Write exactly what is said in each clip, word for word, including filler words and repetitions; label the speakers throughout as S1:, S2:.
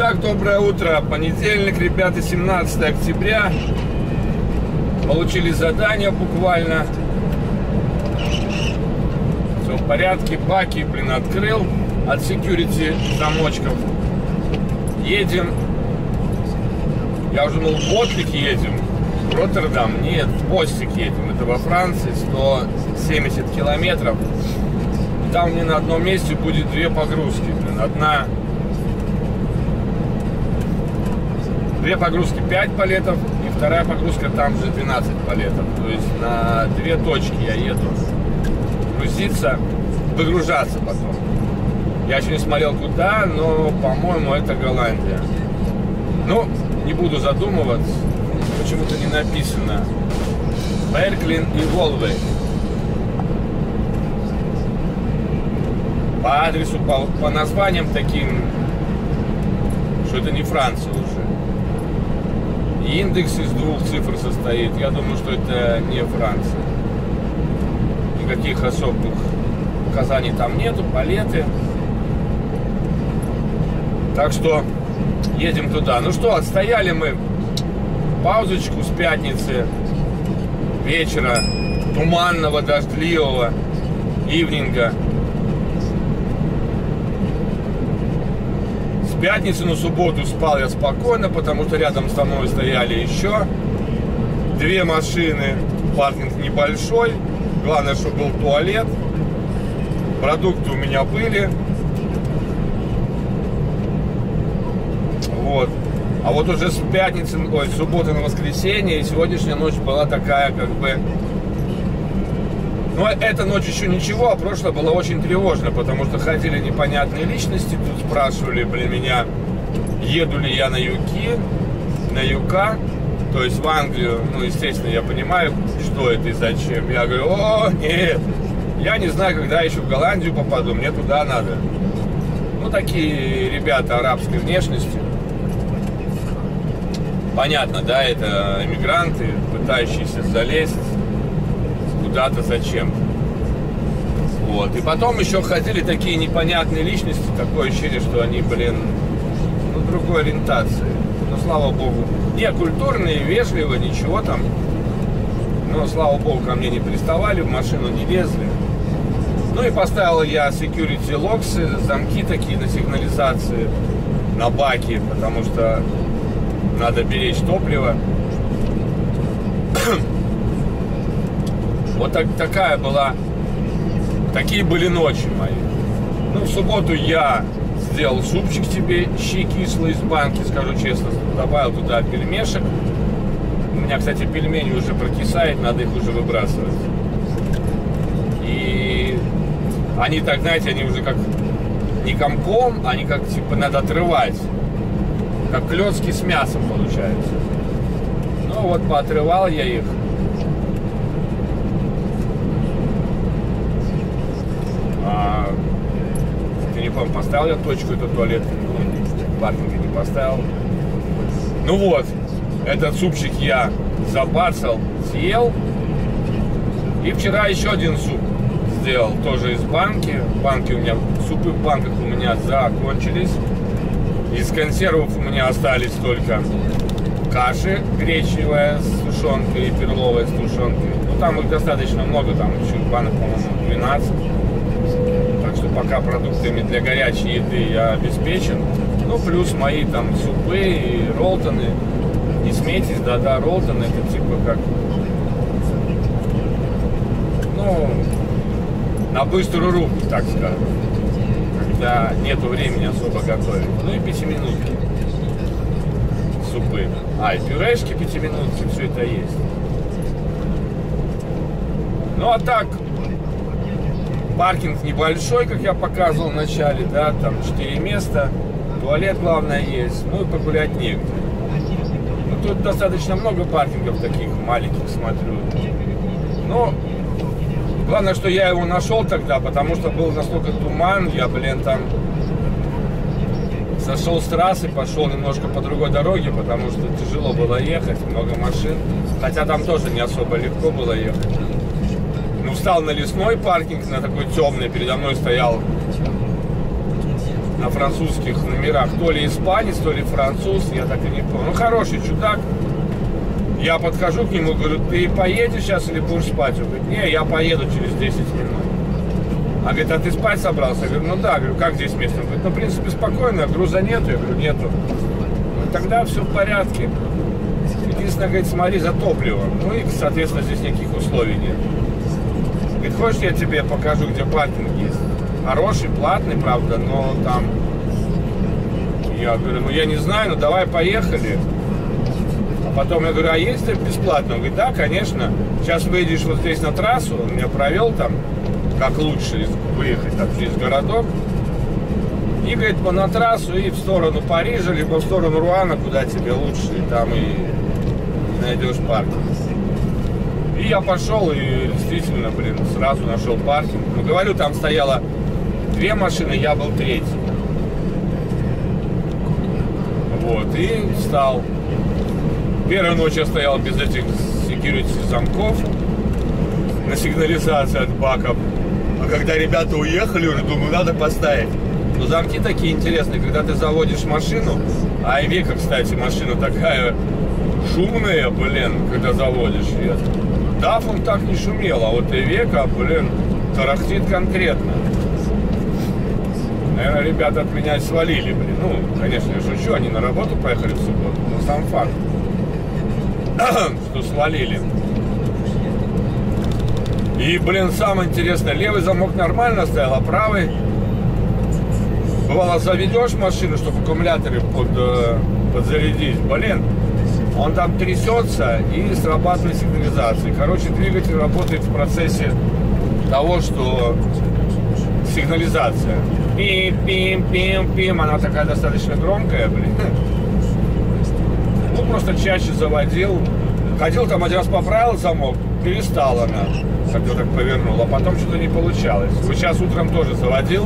S1: Итак, доброе утро. Понедельник, ребята, семнадцатое октября. Получили задание буквально. Все в порядке. Баки, блин, открыл от security замочков. Едем. Я уже думал, в Ботлик едем. В Роттердам. Нет, в Бостик едем. Это во Франции, сто семьдесят километров. И там мне на одном месте будет две погрузки. Блин, одна... Две погрузки пять палетов, и вторая погрузка там же двенадцать палетов. То есть на две точки я еду. Грузиться, выгружаться потом. Я еще не смотрел куда, но, по-моему, это Голландия. Ну, не буду задумываться. Почему-то не написано. Берклин и Волвей. По адресу, по, по названиям таким, что это не Франция уже. Индекс из двух цифр состоит. Я думаю, что это не Франция. Никаких особых указаний там нету, палеты. Так что едем туда. Ну что, отстояли мы паузочку с пятницы вечера, туманного, дождливого ивнинга. В пятницу на субботу спал я спокойно, потому что рядом со мной стояли еще две машины. Паркинг небольшой. Главное, чтобы был туалет. Продукты у меня были. Вот. А вот уже с пятницы, ой, с субботы на воскресенье, и сегодняшняя ночь была такая, как бы... Ну, эта ночь еще ничего, а прошлая была очень тревожна, потому что ходили непонятные личности, тут спрашивали, блин, меня, еду ли я на юги, на юга, то есть в Англию. Ну, естественно, я понимаю, что это и зачем. Я говорю, о, нет, я не знаю, когда еще в Голландию попаду, мне туда надо. Ну, такие ребята арабской внешности. Понятно, да, это эмигранты, пытающиеся залезть куда-то зачем. Вот. И потом еще ходили такие непонятные личности, такое ощущение, что они, блин, ну, другой ориентации. Но, слава богу, не культурные, вежливые, ничего там. Но, слава богу, ко мне не приставали, в машину не лезли. Ну и поставил я security locks, замки такие на сигнализации, на баке, потому что надо беречь топливо. Вот так, такая была, такие были ночи мои. Ну, в субботу я сделал супчик себе, щи кислые из банки, скажу честно, добавил туда пельмешек. У меня, кстати, пельмени уже прокисают, надо их уже выбрасывать. И они так, знаете, они уже как не комком, они как, типа, надо отрывать. Как клёцки с мясом получается. Ну, вот поотрывал я их. Поставил я точку, эту туалетку, паркинга не поставил. Ну вот, этот супчик я забацал, съел. И вчера еще один суп сделал, тоже из банки. Банки у меня, супы в банках у меня закончились. Из консервов у меня остались только каши гречневая с тушенкой и перловая с тушенкой. Ну там их достаточно много, там еще банок, по-моему, двенадцать. Что пока продуктами для горячей еды я обеспечен. Ну, плюс мои там супы и роллтоны. Не смейтесь, да-да, роллтоны, это типа как... Ну, на быструю руку, так скажем. Когда нету времени особо готовить. Ну и пятиминутки. Супы. А, и пюрешки пятиминутки, все это есть. Ну, а так... Паркинг небольшой, как я показывал в начале, да, там четыре места, туалет, главное, есть, ну и погулять негде. Ну, тут достаточно много паркингов таких маленьких, смотрю. Но главное, что я его нашел тогда, потому что был настолько туман, я, блин, там сошел с трассы, пошел немножко по другой дороге, потому что тяжело было ехать, много машин, хотя там тоже не особо легко было ехать. Ну, встал на лесной паркинг, на такой темный, передо мной стоял на французских номерах. То ли испанец, то ли француз, я так и не помню. Ну, хороший чудак. Я подхожу к нему, говорю, ты поедешь сейчас или будешь спать? Он говорит, не, я поеду через десять минут. А говорит, а ты спать собрался? Я говорю, ну да. Говорю, как здесь место? Он говорит, ну, в принципе, спокойно, груза нету. Я говорю, нету. Ну, тогда все в порядке. Единственное, говорит, смотри за топливом. Ну и, соответственно, здесь никаких условий нет. Говорит, хочешь, я тебе покажу, где паркинг есть? Хороший, платный, правда, но там... Я говорю, ну я не знаю, ну давай поехали. А потом я говорю, а есть ли бесплатно? Он говорит, да, конечно. Сейчас выйдешь вот здесь на трассу, он меня провел там, как лучше выехать там через городок. И, говорит, на трассу и в сторону Парижа, либо в сторону Руана, куда тебе лучше, и там и найдешь паркинг. И я пошел, и действительно, блин, сразу нашел паркинг. Ну, говорю, там стояло две машины, я был третий. Вот, и встал. Первую ночь я стоял без этих security замков на сигнализации от баков. А когда ребята уехали, уже думаю, надо поставить. Но замки такие интересные, когда ты заводишь машину, а Айвека, кстати, машина такая шумная, блин, когда заводишь ее. даф он так не шумел, а вот Айвека, блин, тарахтит конкретно. Наверное, ребята от меня свалили, блин. Ну, конечно, я шучу, они на работу поехали в субботу, но сам факт, что свалили. И, блин, самое интересное, левый замок нормально стоял, а правый, бывало, заведешь машину, чтобы аккумуляторы под, подзарядить, блин, он там трясется и срабатывает сигнализация. Короче, двигатель работает в процессе того, что сигнализация. Пим-пим-пим-пим, она такая достаточно громкая, блин. Ну, просто чаще заводил. Ходил там один раз, поправил замок, перестала она, когда так повернул, а потом что-то не получалось. Вот сейчас утром тоже заводил.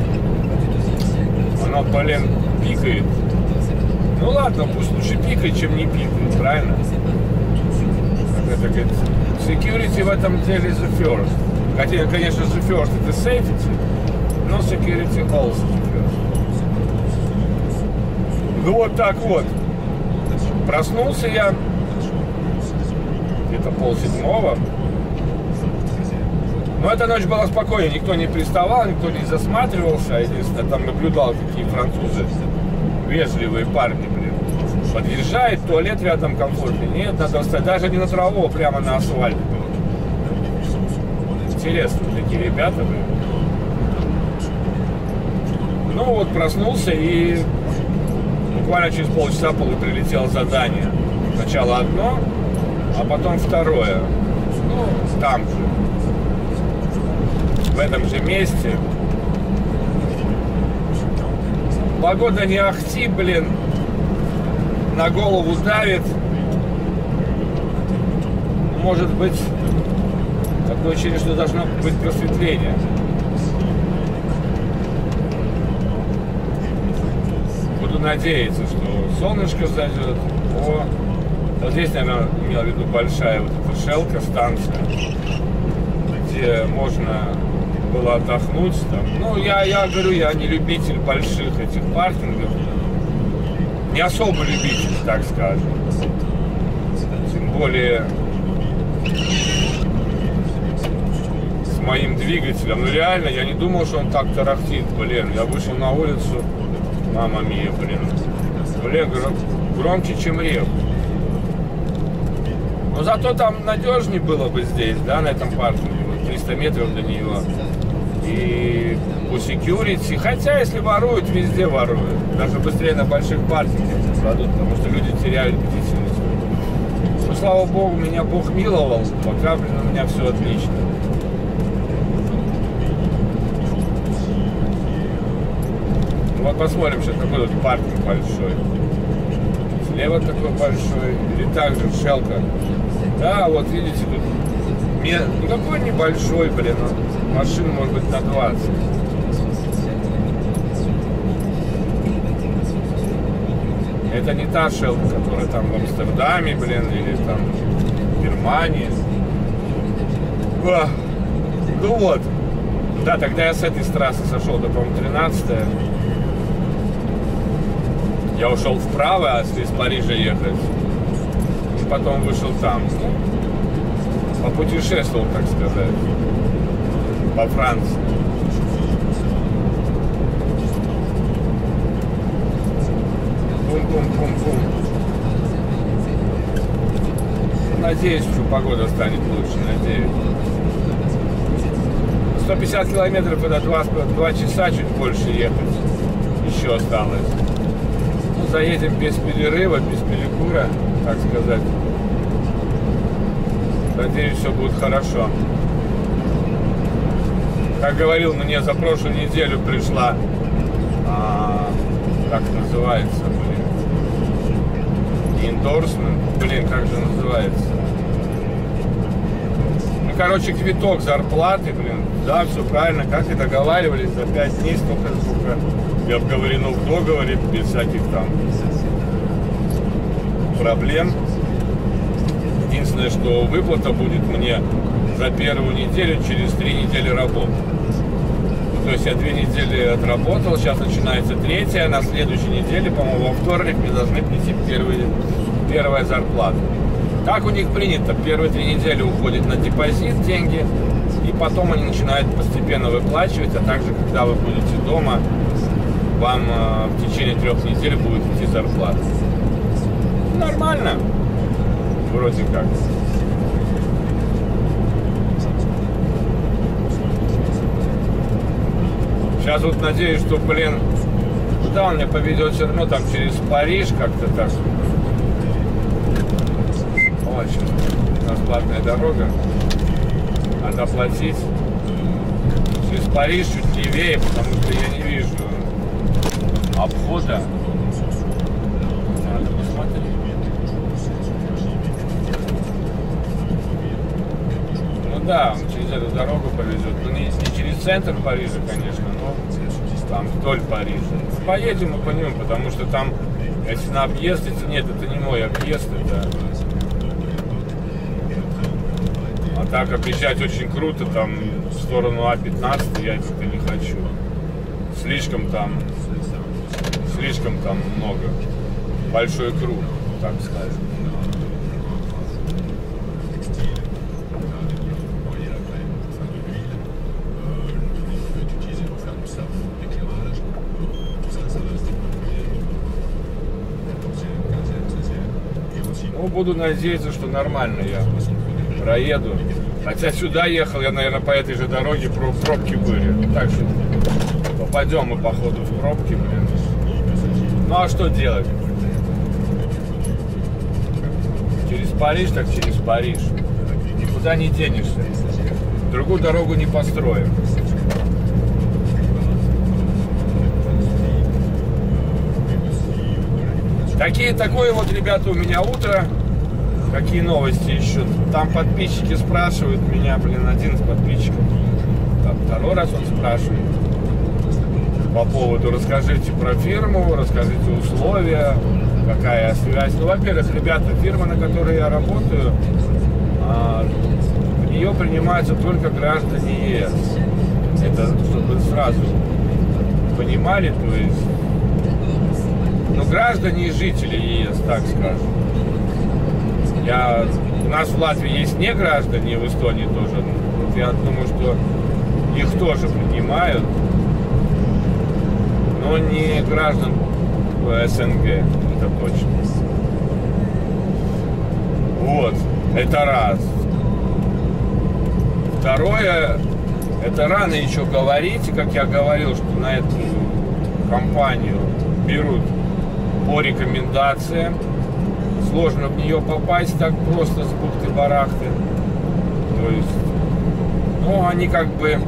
S1: Она, блин, пикает. Ну ладно, пусть лучше пикает, чем не пикает, правильно? Это, говорит, security в этом деле the first. Хотя, конечно, the first это safety, но security also the first. Ну вот так вот. Проснулся я где-то полседьмого. Но эта ночь была спокойная, никто не приставал, никто не засматривался. Единственное, там наблюдал, какие французы вежливые парни, блин. Подъезжает, туалет рядом комфортный. Нет, надо встать даже не на траву, а прямо на асфальт. Интересно, такие ребята, блин. Ну вот, проснулся и буквально через полчаса прилетело задание. Сначала одно, а потом второе. Ну, там же. В этом же месте. Погода не ахти, блин. На голову давит. Может быть, такое ощущение, что должно быть просветление. Буду надеяться, что солнышко зайдет. О, вот здесь, наверное, имел в виду большая вот эта шелка, станция, где можно было отдохнуть там. Ну, я, я говорю, я не любитель больших этих паркингов. Не особо любитель, так скажем. Тем более с моим двигателем. Ну реально, я не думал, что он так тарахтит, блин. Я вышел на улицу, мама мия, блин. Блин, громче, чем рев. Но зато там надежнее было бы здесь, да, на этом паркинге. триста метров до него. И по security, хотя если воруют, везде воруют. Даже быстрее на больших паркингах кладут, потому что люди теряют бдительность. Но слава богу, меня Бог миловал, пока, блин, у меня все отлично. Вот посмотрим сейчас, какой тут паркинг большой. Слева такой большой, или также шелка. Да, вот видите, тут никакой небольшой, блин, машин может быть на двадцать. Это не та шелка, которая там в Амстердаме, блин, или там в Германии. Ах, ну вот. Да, тогда я с этой трассы сошел, до, по-моему, тринадцатая. Я ушел вправо, а из Парижа ехать. И потом вышел там. Попутешествовал, так сказать. По Франции. Бум-бум-бум-бум. Надеюсь, что погода станет лучше, надеюсь. сто пятьдесят километров, это два часа, чуть больше ехать. Еще осталось. Ну, заедем без перерыва, без перекура, так сказать. Надеюсь, все будет хорошо. Как говорил, мне за прошлую неделю пришла, а, как называется, блин, эндорсмент, блин, как же называется? Ну, короче, квиток зарплаты, блин, да, все правильно, как и договаривались, за пять дней столько, сколько и обговорено в договоре, без всяких там проблем. Единственное, что выплата будет мне за первую неделю через три недели работы. То есть я две недели отработал, сейчас начинается третья, на следующей неделе, по-моему, во вторник мне должны прийти первые, первая зарплата. Как у них принято, первые три недели уходят на депозит деньги, и потом они начинают постепенно выплачивать, а также, когда вы будете дома, вам э, в течение трех недель будет идти зарплата. Нормально, вроде как. Сейчас вот надеюсь, что, блин, куда он меня поведет все равно, там через Париж как-то так. Очень. У нас платная дорога. Надо платить. Через Париж чуть левее, потому что я не вижу обхода. Надо посмотреть. Ну да, он через эту дорогу повезет. Ну не, не через центр Парижа, конечно, но там вдоль Парижа. Поедем мы по нему, потому что там, если на объезд идти, нет, это не мой объезд, это... А так объезжать очень круто, там, в сторону А пятнадцать я это не хочу. Слишком там, слишком там много. Большой круг, так скажем. Ну, буду надеяться, что нормально я проеду. Хотя сюда ехал, я, наверное, по этой же дороге, пробки были. Так что попадем мы, походу, в пробки, блин. Ну, а что делать? Через Париж, так через Париж. Никуда не денешься. Другую дорогу не построим. Такие, такое вот, ребята, у меня утро. Какие новости еще? Там подписчики спрашивают меня, блин, один из подписчиков. Там второй раз он спрашивает. По поводу, расскажите про фирму, расскажите условия, какая связь. Ну, во-первых, ребята, фирма, на которой я работаю, а, в нее принимаются только граждане ЕС. Это чтобы сразу понимали, то есть, ну, граждане и жители ЕС, так скажем. Я, у нас в Латвии есть не граждане, в Эстонии тоже. Вот я думаю, что их тоже принимают, но не граждан СНГ, это точно. Вот, это раз. Второе, это рано еще говорить, как я говорил, что на эту компанию берут по рекомендациям. Сложно в нее попасть так просто с бухты-барахты. То есть, ну, они как бы, э,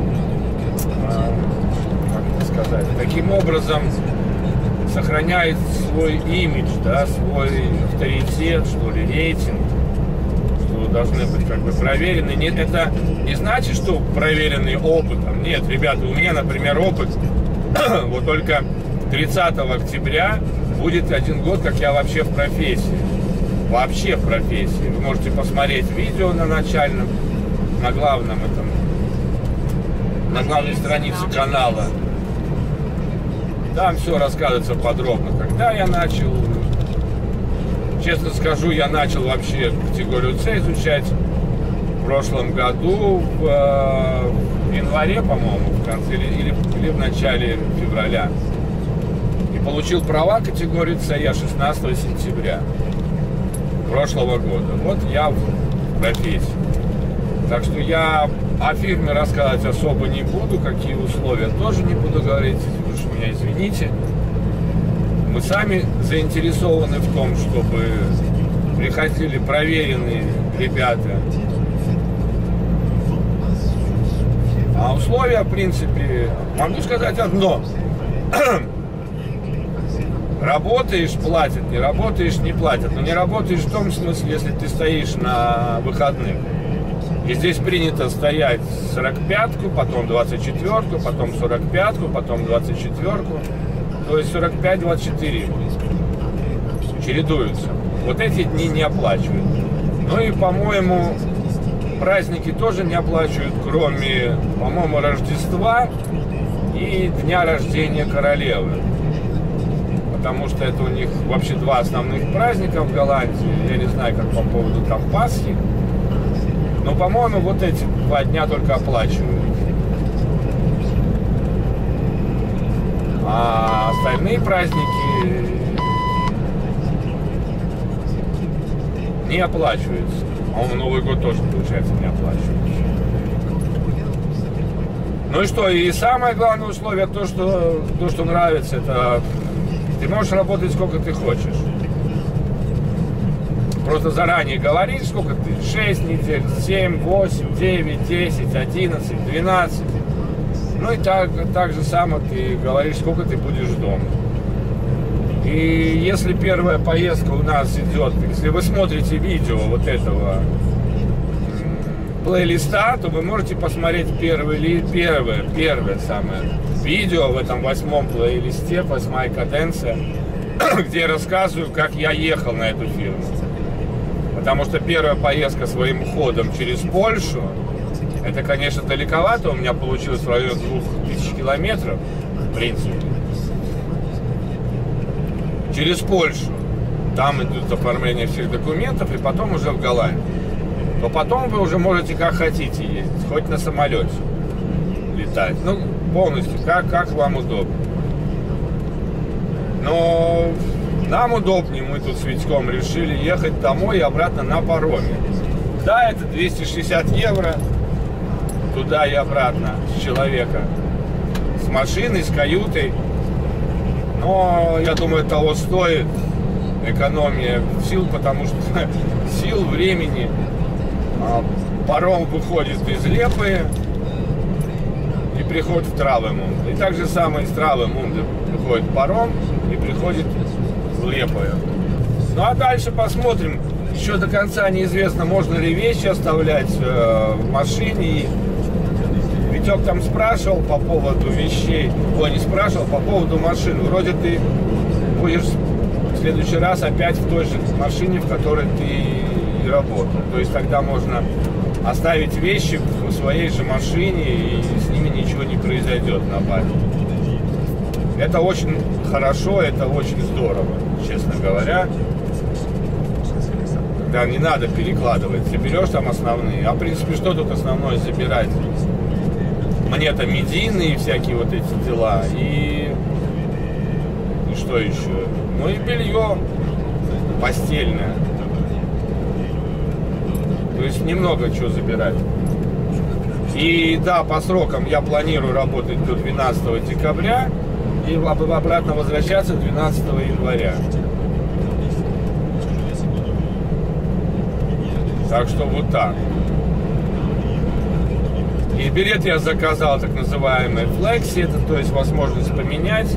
S1: как это сказать, таким образом сохраняют свой имидж, да, свой авторитет, что ли, рейтинг, что должны быть как бы проверены. Нет, это не значит, что проверенный опытом. Нет, ребята, у меня, например, опыт вот только тридцатого октября будет один год, как я вообще в профессии. Вообще в профессии. Вы можете посмотреть видео на начальном, на главном этом, на главной странице канала. Там все рассказывается подробно, когда я начал. Честно скажу, я начал вообще категорию С изучать в прошлом году, в, в январе, по-моему, в конце или, или, или в начале февраля. И получил права категории С я шестнадцатого сентября прошлого года. Вот я в профессии. Так что я о фирме рассказывать особо не буду, какие условия тоже не буду говорить, уж меня извините. Мы сами заинтересованы в том, чтобы приходили проверенные ребята. А условия, в принципе, могу сказать одно. Работаешь, платят, не работаешь, не платят. Но не работаешь в том смысле, если ты стоишь на выходных. И здесь принято стоять сорок пятку, потом двадцать четвёрку, потом сорок пятку, потом двадцать четвёрку. То есть сорок пять двадцать четыре чередуются. Вот эти дни не оплачивают. Ну и, по-моему, праздники тоже не оплачивают, кроме, по-моему, Рождества и дня рождения королевы. Потому что это у них вообще два основных праздника в Голландии. Я не знаю, как по поводу там Пасхи. Но, по-моему, вот эти два дня только оплачивают. А остальные праздники не оплачиваются. По-моему, Новый год тоже, получается, не оплачивается. Ну и что, и самое главное условие, то, что, то, что нравится, это ты можешь работать сколько ты хочешь. Просто заранее говоришь, сколько ты, шесть недель, семь, восемь, девять, десять, одиннадцать, двенадцать. Ну и так, так же само ты говоришь, сколько ты будешь дома. И если первая поездка у нас идет, если вы смотрите видео вот этого плейлиста, то вы можете посмотреть первое, первое, первое самое видео в этом восьмом плейлисте, восьмая каденция, где я рассказываю, как я ехал на эту фирму. Потому что первая поездка своим ходом через Польшу, это, конечно, далековато, у меня получилось в районе двух тысяч километров, в принципе. Через Польшу, там идут оформление всех документов, и потом уже в Голландию. То потом вы уже можете как хотите ездить, хоть на самолете летать. Ну, полностью, как, как вам удобно. Но нам удобнее, мы тут с Витьком решили ехать домой и обратно на пароме. Да, это двести шестьдесят евро. Туда и обратно с человека, с машиной, с каютой. Но я думаю, того стоит. Экономия сил, потому что сил, времени. Паром выходит из Лепы и приходит в Травемунде. И так же самое из Травемунде приходит паром и приходит в Лепу. Ну а дальше посмотрим. Еще до конца неизвестно, можно ли вещи оставлять э, в машине. Витек там спрашивал по поводу вещей, ой, не спрашивал, по поводу машин. Вроде ты будешь в следующий раз опять в той же машине, в которой ты и работал. То есть тогда можно оставить вещи в своей же машине, и с ними ничего не произойдет на базе. Это очень хорошо, это очень здорово, честно говоря. Когда не надо перекладывать, ты берешь там основные, а в принципе что тут основное забирать? Монета медийные, всякие вот эти дела, и, и что еще? Ну и белье постельное. То есть немного чего забирать. И да, по срокам я планирую работать до двенадцатого декабря и обратно возвращаться двенадцатого января. Так что вот так. И билет я заказал, так называемый флекси, это то есть возможность поменять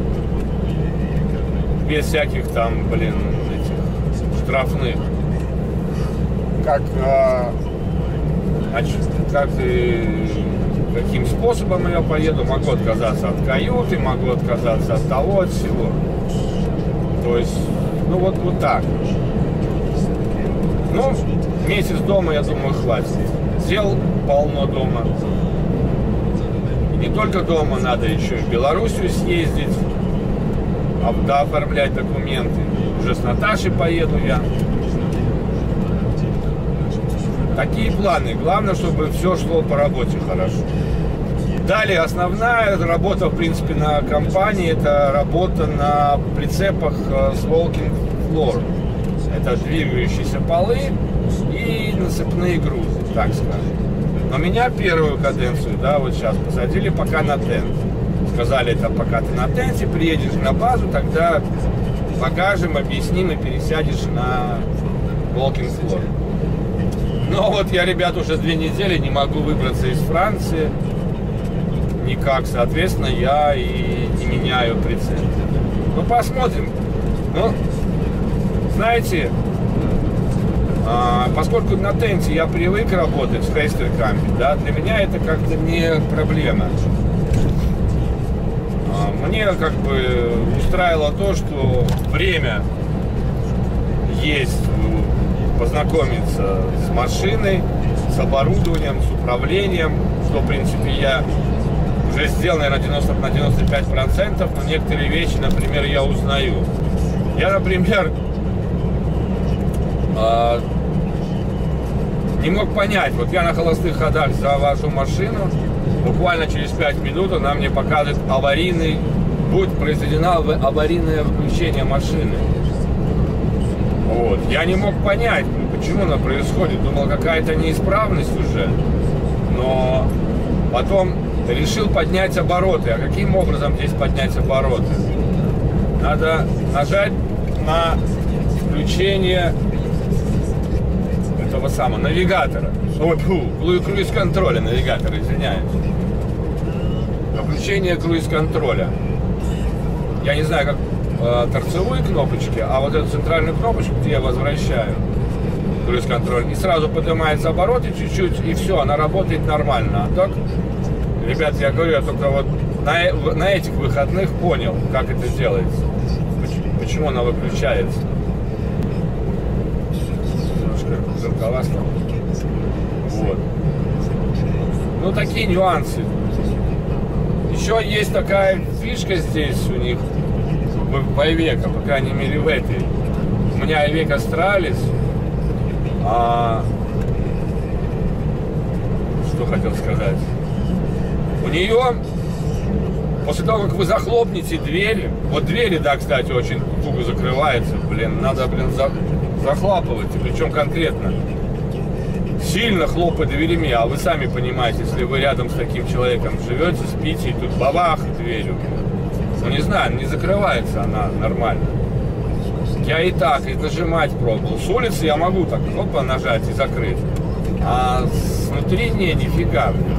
S1: без всяких там, блин, этих штрафных. Как, а, как и каким способом я поеду, могу отказаться от каюты, могу отказаться от того, от всего. То есть, ну вот, вот так. Ну, месяц дома, я думаю, хватит. Дел полно дома. И не только дома, надо еще и в Белоруссию съездить. дооформлять документы. Уже с Наташей поеду я. Такие планы. Главное, чтобы все шло по работе хорошо. Далее основная работа, в принципе, на компании, это работа на прицепах с walking floor. Это двигающиеся полы и насыпные грузы, так скажем. Но меня первую каденцию, да, вот сейчас посадили пока на тент. Сказали, это пока ты на тенте приедешь на базу, тогда покажем, объясним и пересядешь на walking floor. Но вот я, ребят, уже две недели не могу выбраться из Франции. Никак, соответственно, я и не меняю прицеп. Ну, посмотрим. Ну, знаете, а, поскольку на тенте я привык работать в хейстеркампе, да, для меня это как-то не проблема. А, мне как бы устраивало то, что время есть познакомиться с машиной, с оборудованием, с управлением, что, в принципе, я уже сделал, наверное, девяносто на девяносто пять процентов, но некоторые вещи, например, я узнаю. Я, например, э, не мог понять, вот я на холостых ходах завожу машину, буквально через пять минут она мне показывает аварийный, будет произведено аварийное выключение машины. Вот. Я не мог понять, почему оно происходит, думал, какая-то неисправность уже, но потом решил поднять обороты. А каким образом здесь поднять обороты? Надо нажать на включение этого самого навигатора. Ой, фу, круиз-контроля, навигатор, извиняюсь. Включение круиз-контроля. Я не знаю, как э, торцевые кнопочки, а вот эту центральную кнопочку, где я возвращаю круиз-контроль, и сразу поднимается обороты чуть-чуть, и все, она работает нормально. А так, ребят, я говорю, я только вот на, на этих выходных понял, как это делается, почему, почему она выключается. Немножко жарковато. Вот. Ну, такие нюансы. Еще есть такая фишка здесь у них, в Айвеко, по крайней мере в этой. У меня Айвеко Астралис. А... Что хотел сказать? У нее, после того, как вы захлопнете двери, вот двери, да, кстати, очень туго закрываются, блин, надо, блин, за, захлапывать, причем конкретно. Сильно хлопать дверями, а вы сами понимаете, если вы рядом с таким человеком живете, спите, и тут бабах дверью. Ну, не знаю, не закрывается она нормально. Я и так, и нажимать пробовал. С улицы я могу так, опа, нажать и закрыть. А снутри не, нифига, блин.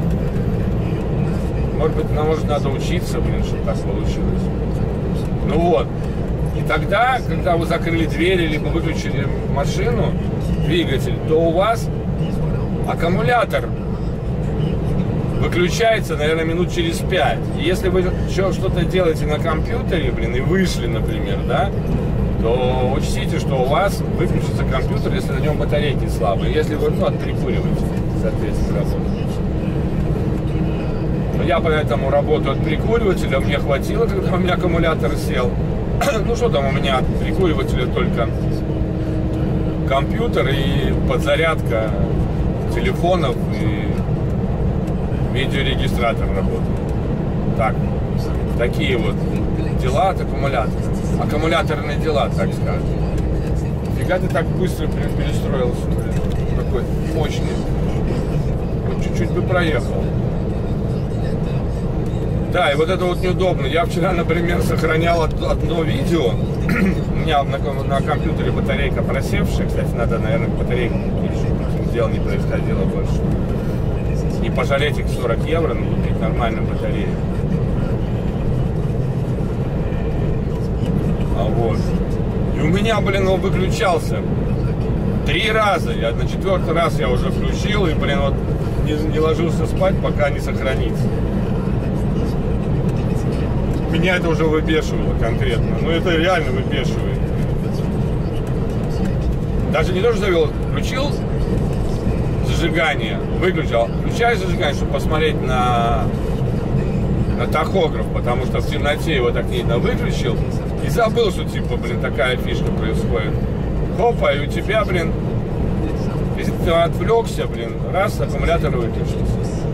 S1: Может быть, ну, может, надо учиться, блин, чтобы так получилось. Ну вот. И тогда, когда вы закрыли двери, либо выключили машину, двигатель, то у вас аккумулятор выключается, наверное, минут через пять. И если вы еще что-то делаете на компьютере, блин, и вышли, например, да, то учтите, что у вас выключится компьютер, если на нем батарейки слабые. Если вы, ну, отприкуриваете, соответственно, работаете. Но я поэтому работаю от прикуривателя, мне хватило, когда у меня аккумулятор сел. Ну что там у меня от прикуривателя только компьютер и подзарядка телефонов и видеорегистратор работает. Так, такие вот дела от аккумулятора. Аккумуляторные дела, так скажем. Фига ты так быстро перестроился, блин. Такой мощный. Вот чуть-чуть бы проехал. Да, и вот это вот неудобно. Я вчера, например, сохранял одно видео. У меня на, на компьютере батарейка просевшая. Кстати, надо, наверное, батарейку купить, чтобы таких дел не происходило больше. Не пожалеть их сорок евро, но купить нормальную батарею. А вот. И у меня, блин, он выключался три раза. Я на четвертый раз я уже включил и, блин, вот не, не ложился спать, пока не сохранится. Меня это уже выбешивало конкретно. Ну, это реально выбешивает. Даже не то, что завел, включил зажигание, выключил. Включаешь зажигание, чтобы посмотреть на на тахограф, потому что в темноте его так недавно выключил и забыл, что типа, блин, такая фишка происходит. Хопа, и у тебя, блин, если ты отвлекся, блин, раз, аккумулятор выключился.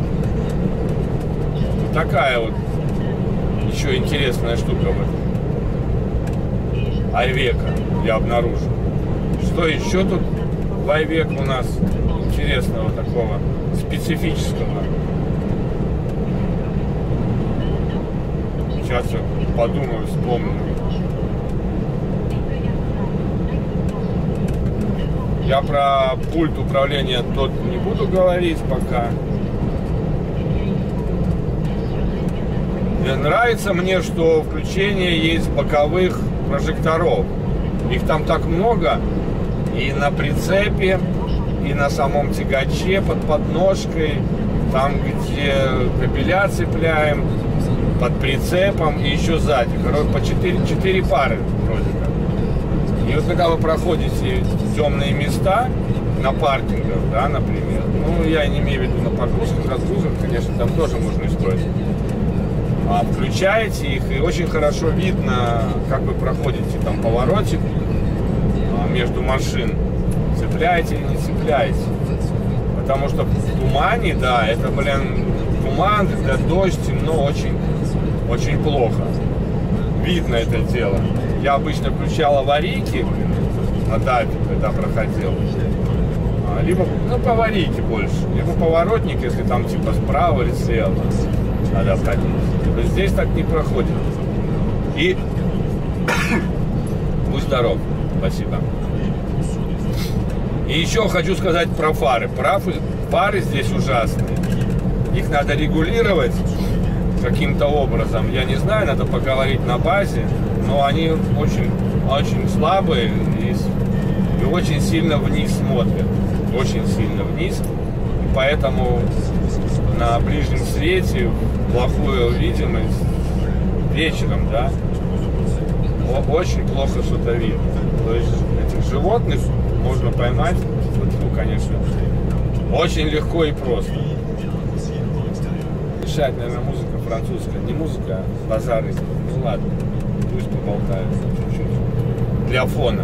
S1: Вот такая вот еще интересная штука в этом Айвеко я обнаружил. Что еще тут в Айвеко у нас интересного такого, специфического? Сейчас я подумаю, вспомню. Я про пульт управления тот не буду говорить пока. Нравится мне, что включение есть боковых прожекторов. Их там так много. И на прицепе, и на самом тягаче под подножкой. Там, где кабеля цепляем, под прицепом и еще сзади. Короче, по четыре пары вроде как. И вот когда вы проходите темные места на паркингах, да, например, ну, я не имею в виду на погрузках, разгрузках, конечно, там тоже можно использовать. А включаете их, и очень хорошо видно, как вы проходите там поворотик между машин, цепляете или не цепляете. Потому что в тумане, да, это, блин, туман, это дождь, темно, очень, очень плохо. Видно это дело. Я обычно включал аварийки на дапе, когда проходил. Либо, ну, по аварийке больше. Либо поворотник, если там типа справа или слева надо обходить. То есть здесь так не проходит. И будь здоров. Спасибо. И еще хочу сказать про фары. Фары, фары здесь ужасные. Их надо регулировать каким-то образом. Я не знаю, надо поговорить на базе. Но они очень, очень слабые и, и очень сильно вниз смотрят. Очень сильно вниз. И поэтому на ближнем свете плохую видимость вечером, да, очень плохо что-то видно. То есть этих животных можно поймать, ну, конечно, очень легко и просто. Мешает, наверное, музыка французская. Не музыка, а базары. Ну ладно, пусть поболтают чуть-чуть. Для фона.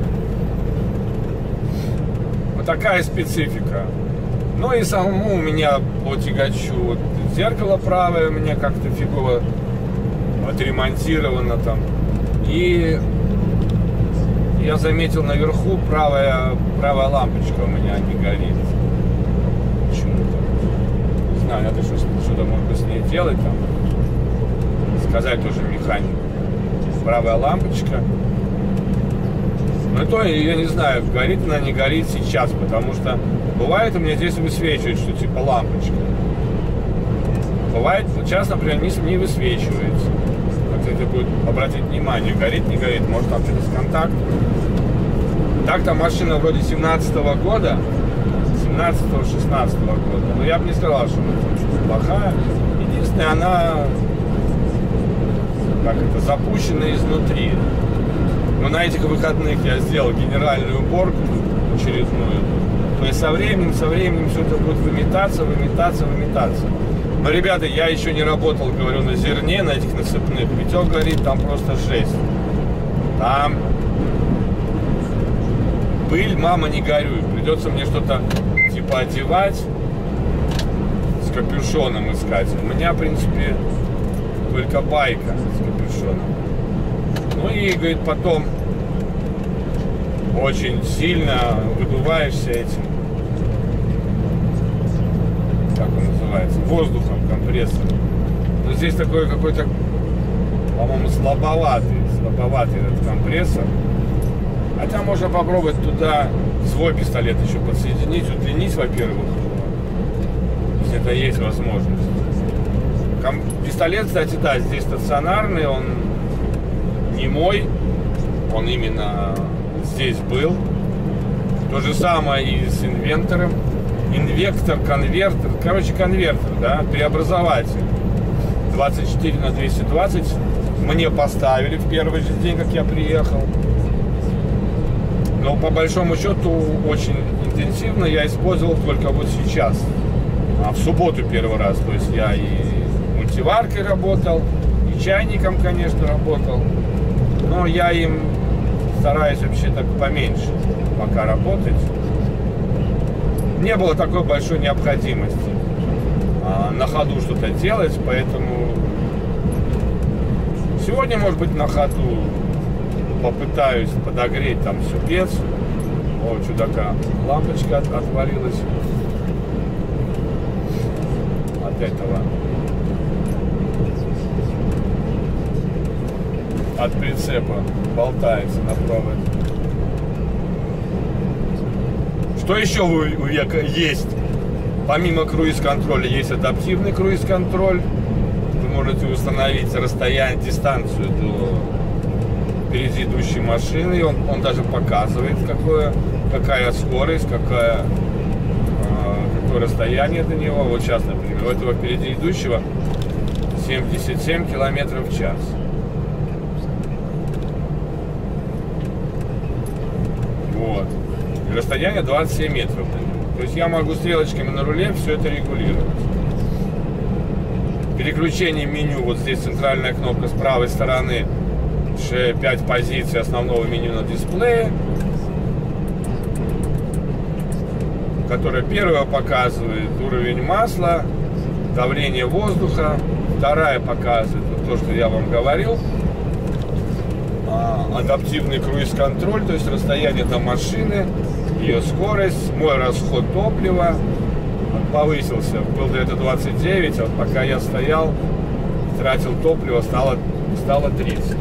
S1: Вот такая специфика. Ну и самому у меня по тягачу вот, зеркало правое у меня как-то фигово отремонтировано там. И я заметил наверху правая, правая лампочка у меня не горит. Почему-то. Не знаю, надо что-то может быть с ней делать там. Сказать тоже механику. Правая лампочка. Но то я не знаю, горит она, не горит сейчас, потому что бывает у меня здесь высвечивает, что типа лампочка. Бывает, вот сейчас, например, не, не высвечивается. Хотите будет обратить внимание, горит, не горит, может там что-то с контактом. Так-то машина вроде семнадцатого года, семнадцатого-шестнадцатого года, но я бы не сказал, что она что-то плохая. Единственное, она как это, запущена изнутри. Но на этих выходных я сделал генеральную уборку очередную. То есть со временем, со временем все это будет выметаться, выметаться, выметаться. Но, ребята, я еще не работал, говорю, на зерне, на этих насыпных. Витек говорит, там просто жесть. Там пыль, мама, не горюй. Придется мне что-то типа одевать, с капюшоном искать. У меня, в принципе, только байка с капюшоном. Ну и, говорит, потом очень сильно выдуваешься этим, как он называется, воздухом, компрессором. Но здесь такой какой-то, по-моему, слабоватый, слабоватый этот компрессор. Хотя можно попробовать туда свой пистолет еще подсоединить, удлинить, во-первых, если это есть возможность. Пистолет, кстати, да, здесь стационарный, он не мой, он именно здесь был. То же самое и с инвентором. Инвектор, конвертер, короче, конвертер, да, преобразователь. двадцать четыре на двести двадцать мне поставили в первый же день, как я приехал. Но по большому счету очень интенсивно я использовал только вот сейчас. А в субботу первый раз, то есть я и мультиваркой работал, и чайником, конечно, работал. Но я им стараюсь вообще так поменьше пока работать. Не было такой большой необходимости а, на ходу что-то делать, поэтому сегодня, может быть, на ходу попытаюсь подогреть там супец. О, чудака, лампочка от, отвалилась от этого, от прицепа, болтается на провод. Что еще у Века есть? Помимо круиз-контроля есть адаптивный круиз-контроль. Вы можете установить расстояние, дистанцию до впереди идущей машины. Он, он даже показывает, какое, какая скорость, какая, э, какое расстояние до него. Вот сейчас, например, у этого впереди идущего семьдесят семь километров в час. Вот. И расстояние двадцать семь метров. То есть я могу стрелочками на руле все это регулировать. Переключение меню. Вот здесь центральная кнопка с правой стороны. пять позиций основного меню на дисплее, которая первая показывает уровень масла, давление воздуха, вторая показывает вот то, что я вам говорил, адаптивный круиз-контроль, то есть расстояние до машины, ее скорость, мой расход топлива повысился, был где-то двадцать девять, а вот пока я стоял, тратил топливо, стало, стало тридцать.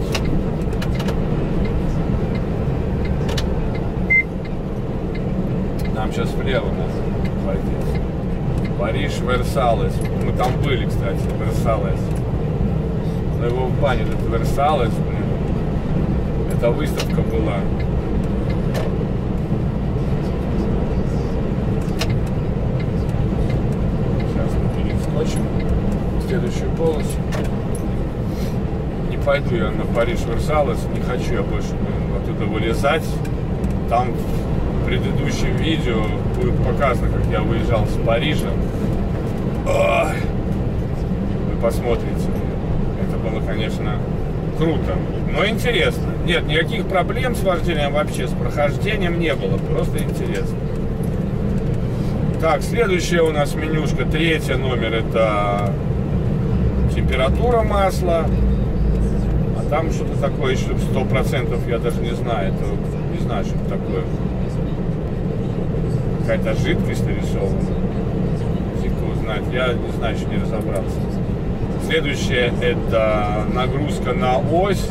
S1: Нам сейчас влево надо пойти. Париж, Версалес. Мы там были, кстати, Версалес. Но его в бане, этот Версалес, блин. Эта выставка была. Сейчас мы перескочим в следующую полосу. Не пойду я на Париж, Версалес. Не хочу я больше, блин, оттуда вылезать. Там в предыдущем видео будет показано, как я выезжал с Парижа. Ой. Вы посмотрите. Это было, конечно, круто, но интересно. Нет, никаких проблем с вождением вообще, с прохождением не было. Просто интересно. Так, следующая у нас менюшка, третий номер, это температура масла. А там что-то такое еще сто процентов, я даже не знаю. Это, не знаю, что это такое. Какая-то жидкость нарисована. Фиг его знает. Я не знаю, еще не разобрался. Следующее это нагрузка на ось.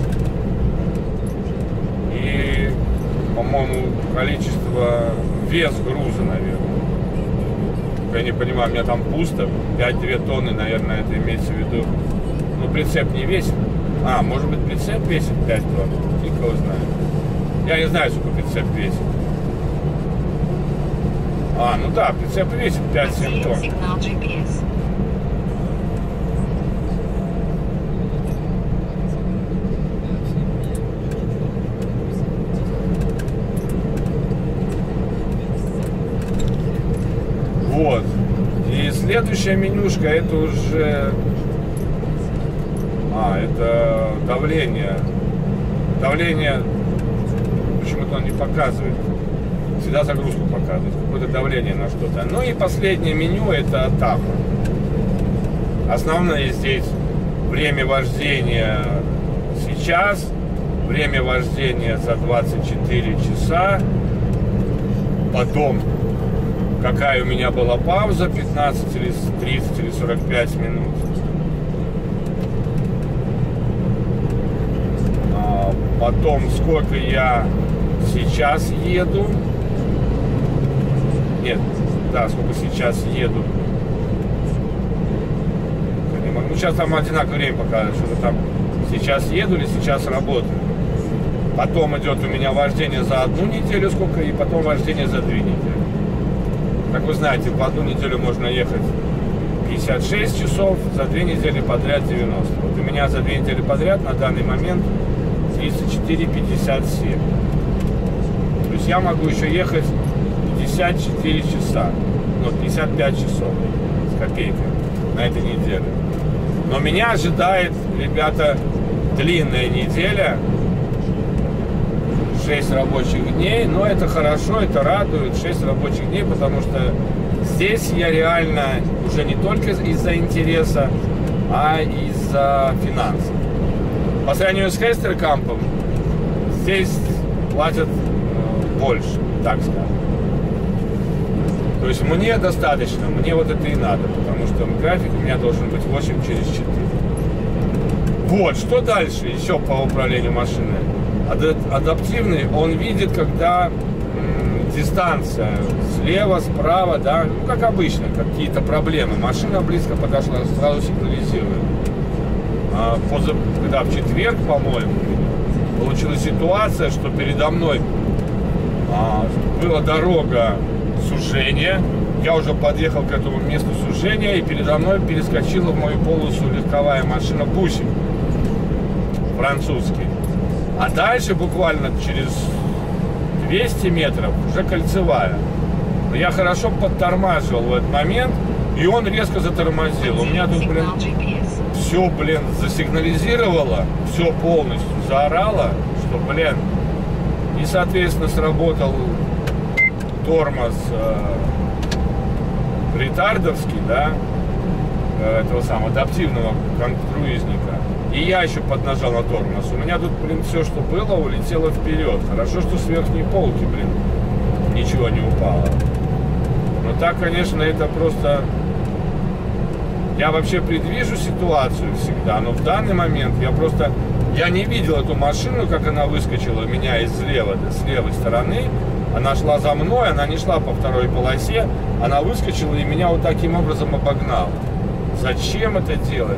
S1: И, по-моему, количество, вес груза, наверное. Я не понимаю, у меня там пусто. пять-две тонны, наверное, это имеется в виду. Но прицеп не весит. А, может быть, прицеп весит пять тонн. Фиг его знает. Я не знаю, сколько прицеп весит. А, ну да, прицеп весит пять-семь тонн. Вот. И следующая менюшка, это уже... А, это давление. Давление... Почему-то он не показывает. Всегда загрузку показывает. Какое-то давление на что-то. Ну и последнее меню, это тахо. Основное здесь время вождения сейчас. Время вождения за двадцать четыре часа. Потом... Какая у меня была пауза, пятнадцать или тридцать или сорок пять минут. А потом, сколько я сейчас еду. Нет, да, сколько сейчас еду. Ну, сейчас там одинаковое время показывает, что там сейчас еду или сейчас работаю. Потом идет у меня вождение за одну неделю, сколько, и потом вождение за две недели. Как вы знаете, в одну неделю можно ехать пятьдесят шесть часов, за две недели подряд девяносто. Вот у меня за две недели подряд на данный момент тридцать четыре пятьдесят семь. То есть я могу еще ехать пятьдесят четыре часа, ну, пятьдесят пять часов с копейкой на этой неделе. Но меня ожидает, ребята, длинная неделя. шесть рабочих дней. Но это хорошо, это радует. шесть рабочих дней, потому что здесь я реально уже не только из-за интереса, а из-за финансов. По сравнению с Хестеркампом, здесь платят э, больше, так скажем. То есть мне достаточно, мне вот это и надо, потому что график у меня должен быть восемь через четыре. Вот, что дальше еще по управлению машиной? Адаптивный, он видит, когда м, дистанция слева, справа, да, ну как обычно, какие-то проблемы. Машина близко подошла, сразу сигнализирует. А, поза, когда в четверг, по-моему, получилась ситуация, что передо мной а, была дорога сужения. Я уже подъехал к этому месту сужения, и передо мной перескочила в мою полосу легковая машина «Бусик» французский. А дальше буквально через двести метров уже кольцевая. Но я хорошо подтормаживал в этот момент, и он резко затормозил. У меня тут, блин, все, блин, засигнализировало, все полностью заорало, что, блин, и, соответственно, сработал тормоз э, ретардовский, да, э, этого самого адаптивного круизника. И я еще поднажал на тормоз. У меня тут, блин, все, что было, улетело вперед. Хорошо, что с верхней полки, блин, ничего не упало. Но так, конечно, это просто... Я вообще предвижу ситуацию всегда, но в данный момент я просто... Я не видел эту машину, как она выскочила у меня из лева, с левой стороны. Она шла за мной, она не шла по второй полосе. Она выскочила и меня вот таким образом обогнала. Зачем это делать?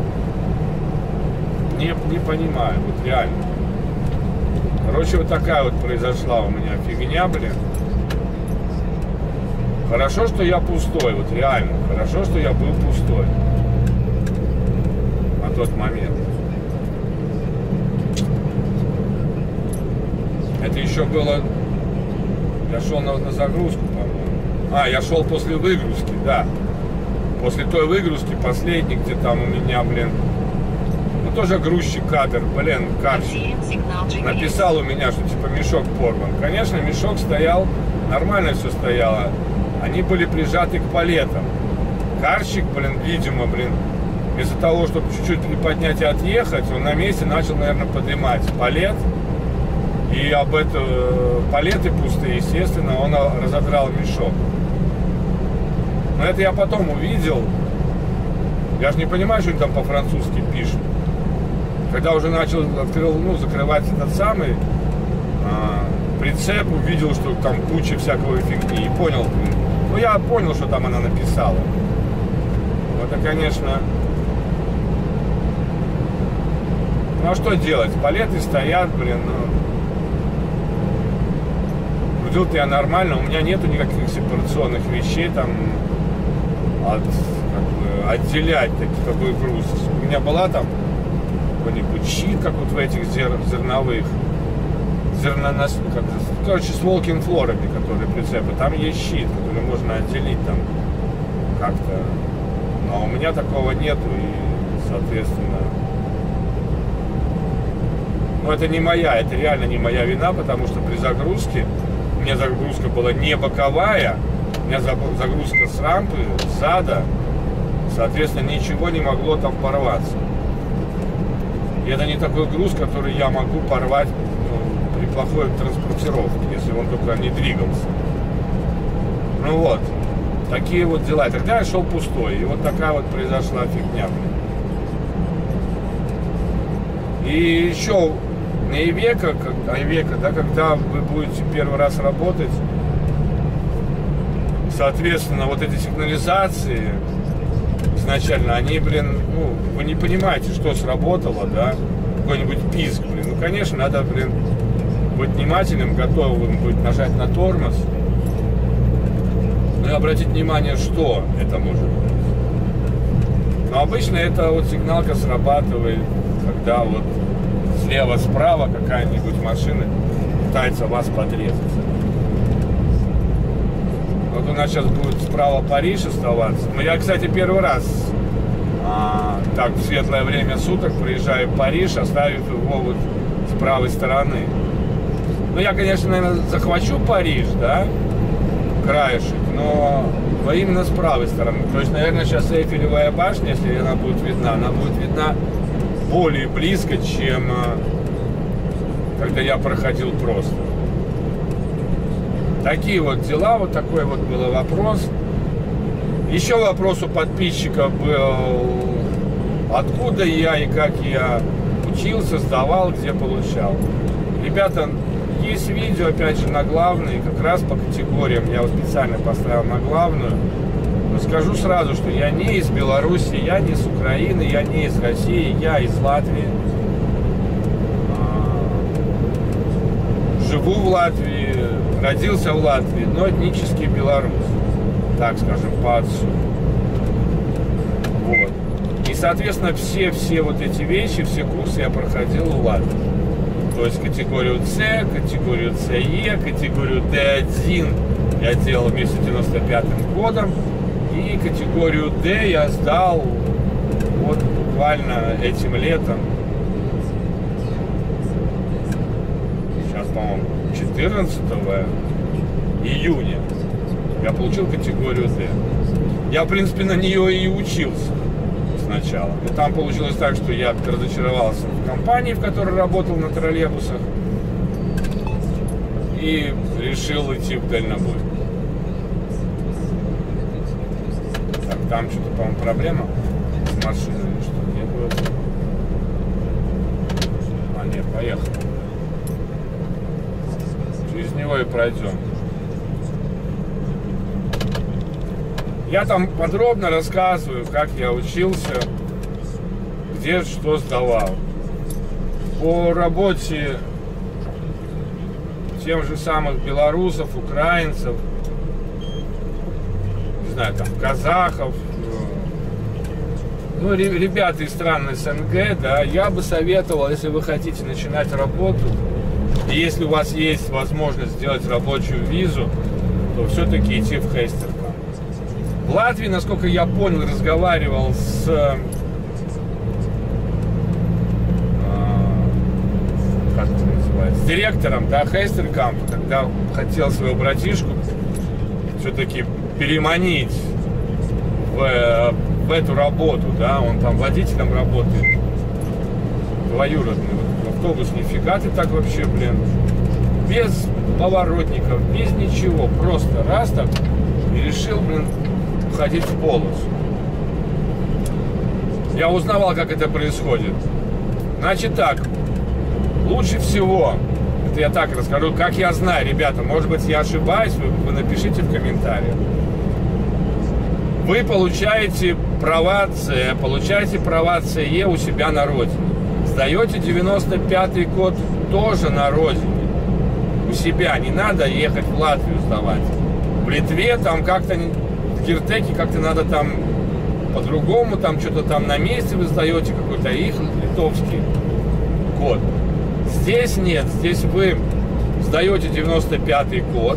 S1: Не, не понимаю, вот реально. Короче, вот такая вот произошла у меня фигня, блин. Хорошо, что я пустой, вот реально. Хорошо, что я был пустой на тот момент. Это еще было... Я шел на, на загрузку, по-моему. А, я шел после выгрузки, да. После той выгрузки, последней, где там у меня, блин... Ну, тоже грузчик кадр, блин, карщик. Написал у меня, что типа мешок порван. Конечно, мешок стоял, нормально все стояло. Они были прижаты к палетам. Карщик, блин, видимо, блин, вместо того, чтобы чуть-чуть приподнять и отъехать, он на месте начал, наверное, поднимать палет. И об это палеты пустые, естественно, он разодрал мешок. Но это я потом увидел. Я же не понимаю, что они там по-французски пишут. Когда уже начал, открыл, ну, закрывать этот самый а, прицеп, увидел, что там куча всякого фигни. И понял, ну, я понял, что там она написала. Это, конечно... Ну, а что делать? Палеты стоят, блин, ну... Грузил-то я нормально, у меня нету никаких сепарационных вещей, там, от, как бы, отделять такой груз. У меня была там какой-нибудь щит, как вот в этих зер, зерновых, зернонос, как, короче, с walking флорами, которые прицепы, там есть щит, который можно отделить там как-то, но у меня такого нету, и, соответственно, ну, это не моя, это реально не моя вина, потому что при загрузке, у меня загрузка была не боковая, у меня загрузка с рампы, с зада, соответственно, ничего не могло там порваться. И это не такой груз, который я могу порвать, ну, при плохой транспортировке, если он только не двигался. Ну вот, такие вот дела. И тогда я шел пустой, и вот такая вот произошла фигня. И еще на Ивеко, Ивеко, да, когда вы будете первый раз работать, соответственно, вот эти сигнализации изначально, они, блин, ну, вы не понимаете, что сработало, да, какой-нибудь писк, блин. Ну, конечно, надо, блин, быть внимательным, готовым быть нажать на тормоз, ну и обратить внимание, что это может быть. Но обычно это вот сигналка срабатывает, когда вот слева-справа какая-нибудь машина пытается вас подрезать. Вот у нас сейчас будет справа Париж оставаться. Но я, кстати, первый раз а, так в светлое время суток проезжаю в Париж, оставив его вот с правой стороны. Ну, я, конечно, наверное, захвачу Париж, да, краешек, но именно с правой стороны. То есть, наверное, сейчас Эйфелевая башня, если она будет видна, она будет видна более близко, чем когда я проходил просто. Такие вот дела, вот такой вот был вопрос. Еще вопрос у подписчиков был, откуда я и как я учился, сдавал, где получал. Ребята, есть видео, опять же, на главный, как раз по категориям, я вот специально поставил на главную. Но скажу сразу, что я не из Беларуси, я не из Украины, я не из России, я из Латвии. Живу в Латвии, родился в Латвии, но этнический белорус, так скажем, по отцу. Вот. И, соответственно, все-все вот эти вещи, все курсы я проходил в Латвии. То есть категорию С, категорию С Е, категорию Д один я делал вместе с девяносто пятым годом. И категорию Д я сдал вот буквально этим летом. Сейчас, по-моему, четырнадцатого июня я получил категорию Д. Я, в принципе, на нее и учился сначала. И там получилось так, что я разочаровался в компании, в которой работал на троллейбусах, и решил идти в дальнобой. Так, там что-то, по-моему, проблема с машиной или что? Нет, было... А, нет, поехал. Через него и пройдем. Я там подробно рассказываю, как я учился, где что сдавал. По работе тем же самых белорусов, украинцев, не знаю, там, казахов, ну, ребята из стран СНГ, да, я бы советовал, если вы хотите начинать работу, и если у вас есть возможность сделать рабочую визу, то все-таки идти в Хайстеркамп. В Латвии, насколько я понял, разговаривал с, э, как это называется, с директором, да, Хайстеркампа, когда хотел своего братишку все-таки переманить в, в эту работу, да, он там водителем работает, двоюродный, вот, автобус, нифига ты так вообще, блин, без поворотников, без ничего, просто раз так и решил, блин, ходить в полосу. Я узнавал, как это происходит. Значит так, лучше всего, это я так расскажу, как я знаю, ребята, может быть, я ошибаюсь, вы, вы напишите в комментариях. Вы получаете права С, получаете права С Е у себя на родине. Сдаете девяносто пятый код тоже на родине. У себя, не надо ехать в Латвию сдавать. В Литве там как-то... В Гиртеке как-то надо там по-другому, там что-то там на месте вы сдаете, какой-то их литовский код. Здесь нет, здесь вы сдаете девяносто пятый код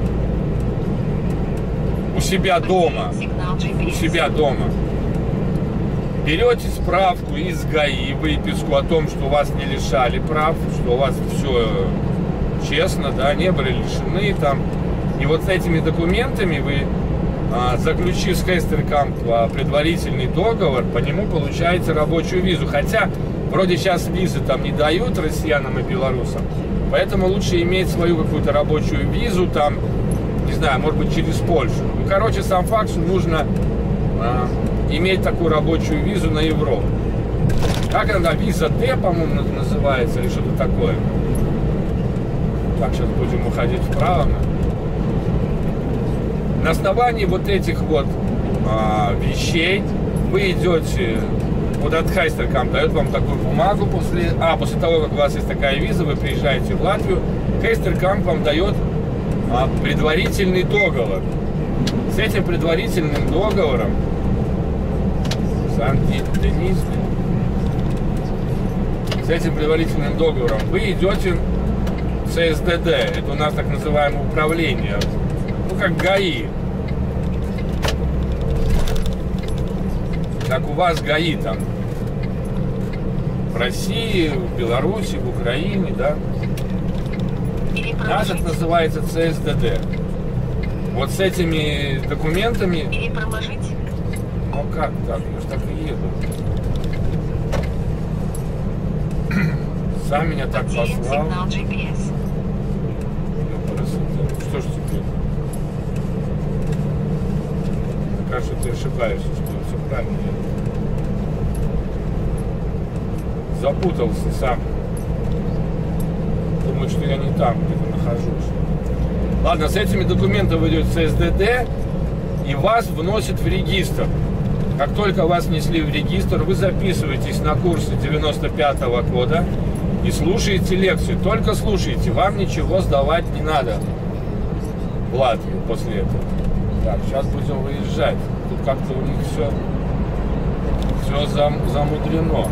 S1: у себя дома, у себя дома. Берете справку из ГАИ, выписку о том, что вас не лишали прав, что у вас все честно, да, не были лишены там. И вот с этими документами вы, заключив с Хайстеркамп предварительный договор, по нему получаете рабочую визу. Хотя вроде сейчас визы там не дают россиянам и белорусам, поэтому лучше иметь свою какую-то рабочую визу там, не знаю, может быть, через Польшу. Ну, короче, сам факт, что нужно а, иметь такую рабочую визу на Европу. Как она, виза Д, по-моему, называется, или что-то такое. Так, сейчас будем уходить вправо. На основании вот этих вот а, вещей вы идете, вот от Хайстеркамп дает вам такую бумагу после, а, после того, как у вас есть такая виза, вы приезжаете в Латвию, Хайстеркамп вам дает а, предварительный договор. С этим предварительным договором Санкт-Денис, с этим предварительным договором вы идете в С С Д Д, это у нас так называемое управление, ну как ГАИ. как у вас ГАИ там. В России, в Беларуси, в Украине, да? У нас это называется ЦСДД. Вот с этими документами...
S2: Или проложить?
S1: Ну как так? Я же так и еду. Сам меня так послал.
S2: Сигнал джи пи эс.
S1: Что ж теперь? Мне кажется, ты ошибаешься, что все правильно. Запутался сам. Думаю, что я не там где-то нахожусь. Ладно, с этими документами вы идете в ЦСДД и вас вносят в регистр. Как только вас внесли в регистр, вы записываетесь на курсы девяносто пятого года и слушаете лекцию. Только слушайте, вам ничего сдавать не надо в Латвию после этого. Так, сейчас будем выезжать. Тут как-то у них все, все зам, замудрено.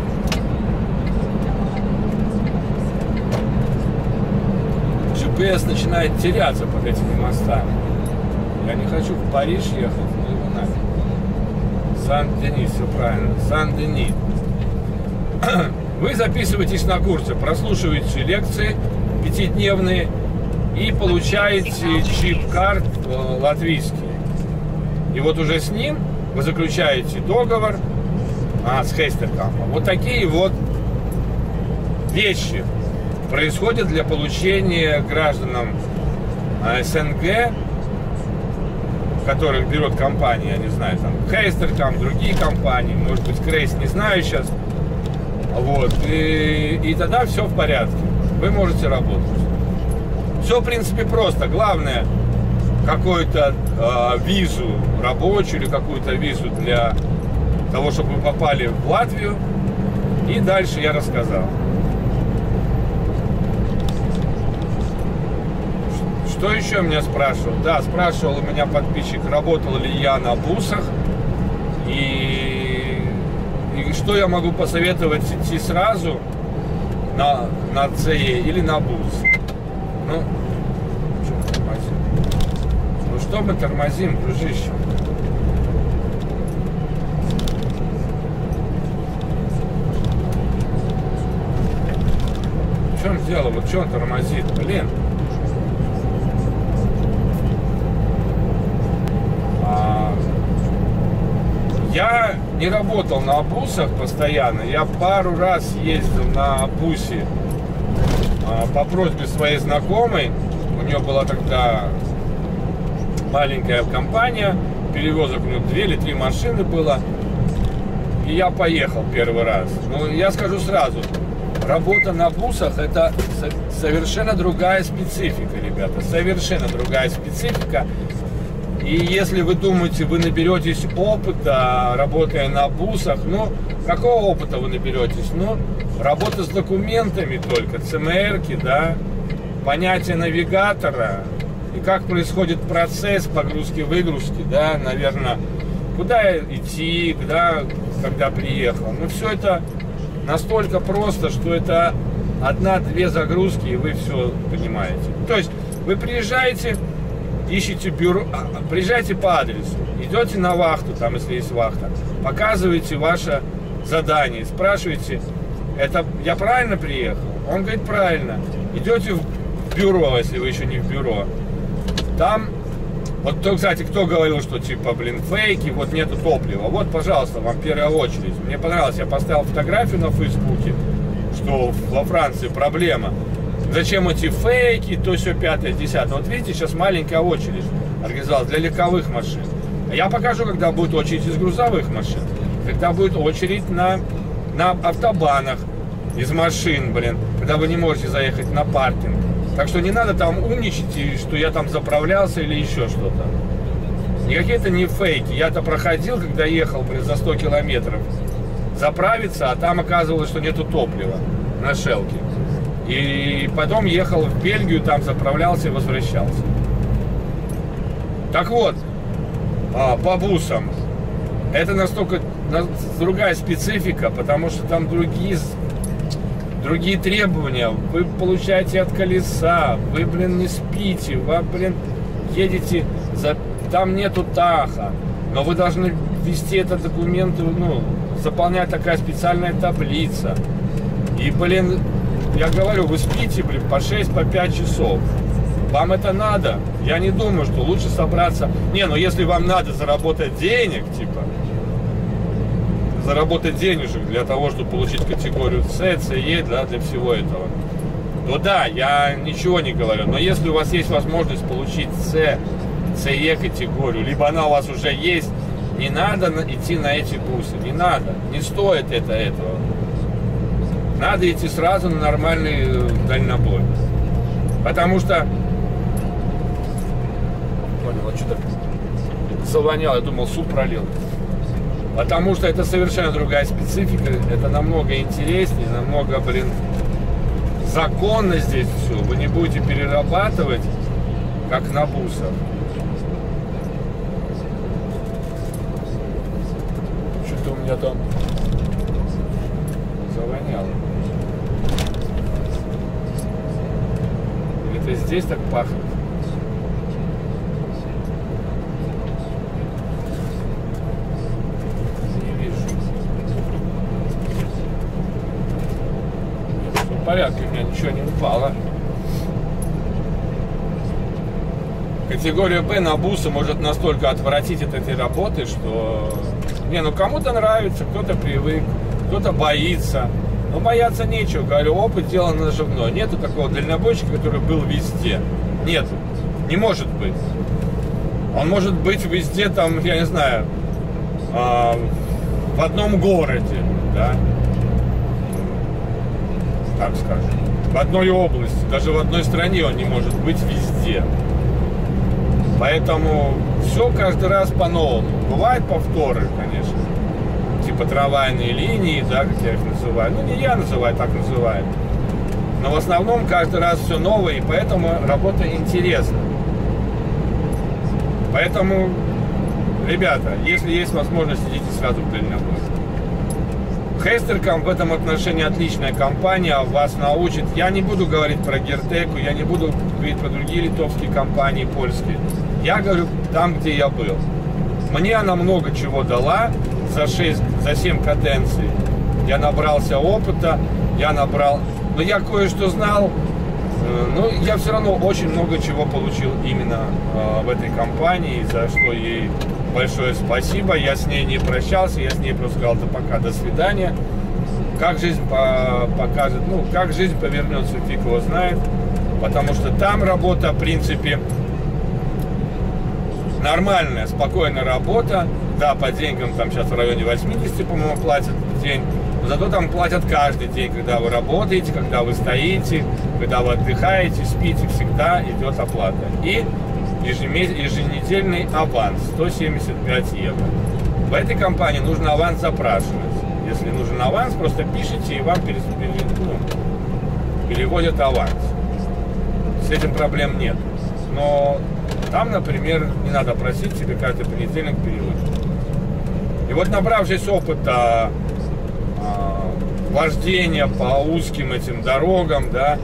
S1: джи пи эс начинает теряться под этими мостами. Я не хочу в Париж ехать, но его нафиг. Сан-Дени, все правильно. Сан-Дени. Вы записываетесь на курсы, прослушиваете лекции пятидневные и получаете чип-карт латвийский. И вот уже с ним вы заключаете договор а, с Хейстеркампом. Вот такие вот вещи происходят для получения гражданам СНГ, которых берет компания, я не знаю, там Хейстеркамп, другие компании, может быть Крейс, не знаю сейчас. Вот, и, и тогда все в порядке. Вы можете работать. Все, в принципе, просто. Главное, какую-то э, визу рабочую или какую-то визу для того, чтобы вы попали в Латвию. И дальше я рассказал. Что еще меня спрашивал? Да, спрашивал у меня подписчик, работал ли я на бусах. И, и что я могу посоветовать, идти сразу на, на ЦЕ или на бус? Ну, что мы тормозим? Ну что мы тормозим, дружище? В чем дело? Вот что он тормозит? Блин. А, я не работал на бусах постоянно. Я пару раз ездил на бусе а, по просьбе своей знакомой. У нее была тогда маленькая компания, перевозок, у нее две или три машины было. И я поехал первый раз. Ну, я скажу сразу, работа на бусах — это совершенно другая специфика, ребята. Совершенно другая специфика. И если вы думаете, вы наберетесь опыта, работая на бусах, ну, какого опыта вы наберетесь? Ну, работа с документами только, ЦМРки, да, понятие навигатора, и как происходит процесс погрузки-выгрузки, да, наверное, куда идти, да, когда приехал. Ну, все это настолько просто, что это одна-две загрузки, и вы все понимаете. То есть вы приезжаете, ищете бюро, приезжаете по адресу, идете на вахту, там, если есть вахта, показываете ваше задание, спрашиваете, это я правильно приехал? Он говорит, правильно. Идете в бюро, если вы еще не в бюро. Там, вот, кто, кстати, кто говорил, что типа, блин, фейки, вот нету топлива. Вот, пожалуйста, вам первая очередь. Мне понравилось, я поставил фотографию на Фейсбуке, что во Франции проблема. Зачем эти фейки, то все пятое, десятое. Вот видите, сейчас маленькая очередь организовалась для легковых машин. Я покажу, когда будет очередь из грузовых машин. Когда будет очередь на, на автобанах из машин, блин. Когда вы не можете заехать на паркинг. Так что не надо там умничать, что я там заправлялся или еще что-то. Никакие это не фейки. Я-то проходил, когда ехал, блин, за сто километров заправиться, а там оказывалось, что нету топлива на шелке. И потом ехал в Бельгию, там заправлялся и возвращался. Так вот, по бусам. Это настолько другая специфика, потому что там другие, другие требования. Вы получаете от колеса, вы, блин, не спите, вы, блин, едете, за... там нету таха. Но вы должны ввести этот документ, ну, заполнять такая специальная таблица. И, блин, я говорю, вы спите, блин, по шесть, по пять часов. Вам это надо? Я не думаю, что лучше собраться... Не, ну если вам надо заработать денег, типа, заработать денежек для того, чтобы получить категорию С, С, Е, да, для всего этого, то да, я ничего не говорю. Но если у вас есть возможность получить С, С, Е категорию, либо она у вас уже есть, не надо идти на эти бусы, не надо, не стоит это этого. Надо идти сразу на нормальный дальнобой. Потому что... Понял, а что так завонял? Я думал, суп пролил. Потому что это совершенно другая специфика. Это намного интереснее, намного, блин, законно здесь все. Вы не будете перерабатывать, как на бусах. Что-то у меня там завоняло. Это здесь так пахнет. Не вижу. Все в порядке, у меня ничего не упало. Категория Б на бусы может настолько отвратить от этой работы, что... Не, ну кому-то нравится, кто-то привык, кто-то боится. Но бояться нечего, говорю, опыт делан наживной. Нету такого дальнобойщика, который был везде. Нету. Не может быть. Он может быть везде, там, я не знаю, э, в одном городе, да, так скажем, в одной области, даже в одной стране он не может быть везде. Поэтому все каждый раз по-новому. Бывают повторы, конечно. Типа трамвайные линии, да, как я их называю. Ну, не я называю, так называю. Но в основном каждый раз все новое, и поэтому работа интересна. Поэтому, ребята, если есть возможность, идите сразу в дальнобой. Хестерком в этом отношении отличная компания, вас научит. Я не буду говорить про Гертеку, я не буду говорить про другие литовские компании, польские. Я говорю там, где я был. Мне она много чего дала. За шесть, за семь каденций я набрался опыта, я набрал, но я кое-что знал, но я все равно очень много чего получил именно э, в этой компании, за что ей большое спасибо. Я с ней не прощался, я с ней просто сказал, да пока, до свидания. Как жизнь по покажет, ну, как жизнь повернется, фиг его знает, потому что там работа, в принципе, нормальная, спокойная работа. Да, по деньгам там сейчас в районе восьмидесяти, по-моему, платят в день. Но зато там платят каждый день, когда вы работаете, когда вы стоите, когда вы отдыхаете, спите, всегда идет оплата. И еженедельный аванс сто семьдесят пять евро. В этой компании нужно аванс запрашивать. Если нужен аванс, просто пишите, и вам перес... ну, переводят аванс. С этим проблем нет. Но там, например, не надо просить, тебе каждый понедельник переводят. И вот, набравшись опыта а, вождения по узким этим дорогам, да,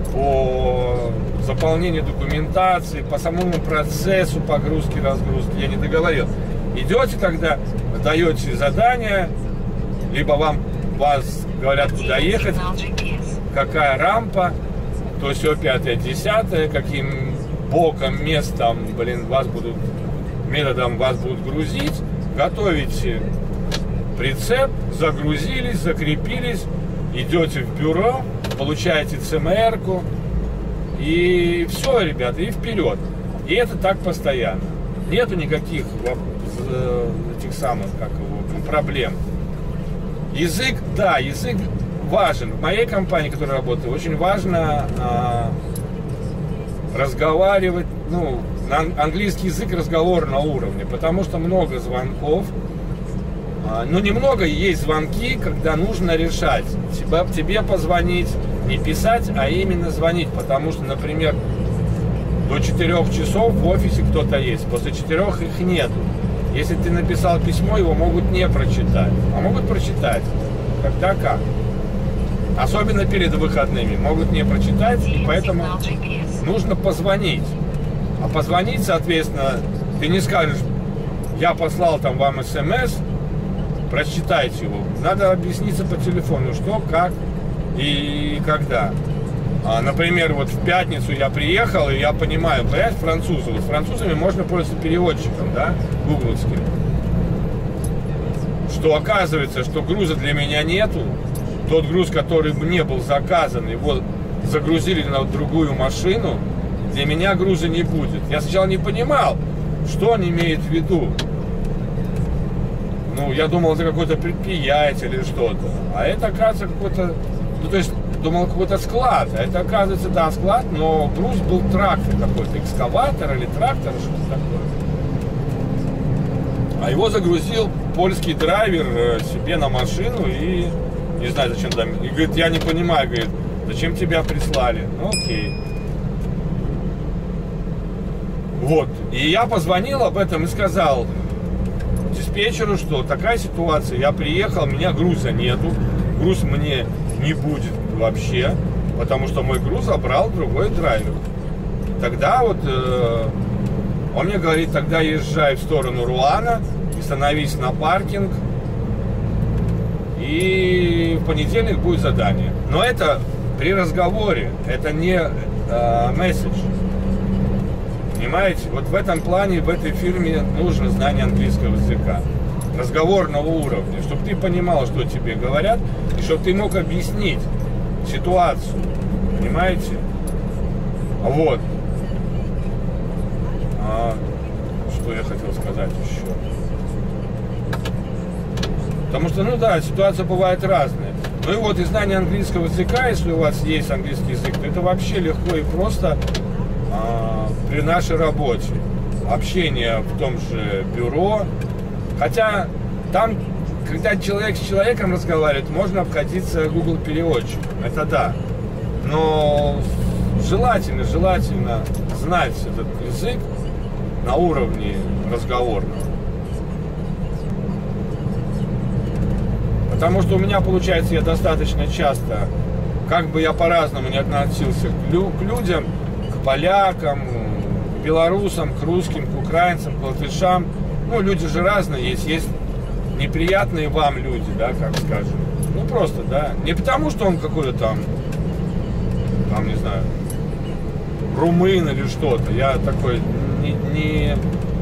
S1: по заполнению документации, по самому процессу погрузки-разгрузки, я не договорил. Идете тогда, даете задание, либо вам вас говорят, куда ехать, какая рампа, то все пятое, десятое, каким боком, местом, блин, вас будут, методом вас будут грузить. Готовите прицеп, загрузились, закрепились, идете в бюро, получаете ЦМР-ку, и все, ребята, и вперед. И это так постоянно. Нету никаких этих самых, как его, проблем. Язык, да, язык важен. В моей компании, в которой работаю, очень важно а, разговаривать, ну, английский язык, разговор на уровне, потому что много звонков, но немного есть звонки, когда нужно решать, тебе, тебе позвонить, не писать, а именно звонить, потому что, например, до четырёх часов в офисе кто-то есть, после четырёх их нету. Если ты написал письмо, его могут не прочитать, а могут прочитать, когда как. Особенно перед выходными могут не прочитать, и поэтому нужно позвонить. А позвонить, соответственно, ты не скажешь, я послал там вам смс, прочитайте его. Надо объясниться по телефону, что, как и когда. А, например, вот в пятницу я приехал, и я понимаю, понимаете, французы. Вот с французами можно пользоваться переводчиком, да, гугловским. Что оказывается, что груза для меня нету. Тот груз, который мне был заказан, его загрузили на другую машину, для меня груза не будет. Я сначала не понимал, что он имеет в виду. Ну, я думал, это какое-то предприятие или что-то. А это, оказывается, какой-то... Ну, то есть, думал, какой-то склад. А это, оказывается, да, склад, но груз был трактор какой-то, экскаватор или трактор, что-то такое. А его загрузил польский драйвер себе на машину и... Не знаю, зачем там. И говорит, я не понимаю, говорит, зачем тебя прислали? Ну, окей. Вот. И я позвонил об этом и сказал диспетчеру, что такая ситуация, я приехал, у меня груза нету, груз мне не будет вообще, потому что мой груз забрал другой драйвер. И тогда вот э, он мне говорит, тогда езжай в сторону Руана и становись на паркинг, и в понедельник будет задание. Но это при разговоре, это не э, месседж. Понимаете? Вот в этом плане, в этой фирме нужно знание английского языка. Разговорного уровня. Чтобы ты понимал, что тебе говорят, и чтобы ты мог объяснить ситуацию. Понимаете? Вот. А, что я хотел сказать еще? Потому что, ну да, ситуация бывает разная. Ну и вот, и знание английского языка, если у вас есть английский язык, то это вообще легко и просто а, при нашей работе. Общение в том же бюро. Хотя там, когда человек с человеком разговаривает, можно обходиться Google переводчиком. Это да. Но желательно, желательно знать этот язык на уровне разговорного. Потому что у меня, получается, я достаточно часто, как бы я по-разному не относился к, лю к людям, к полякам, к белорусам, к русским, к украинцам, к латышам. Ну, люди же разные есть. Есть неприятные вам люди, да, как скажем. Ну, просто, да. Не потому, что он какой-то там, там, не знаю, румын или что-то. Я такой не, не,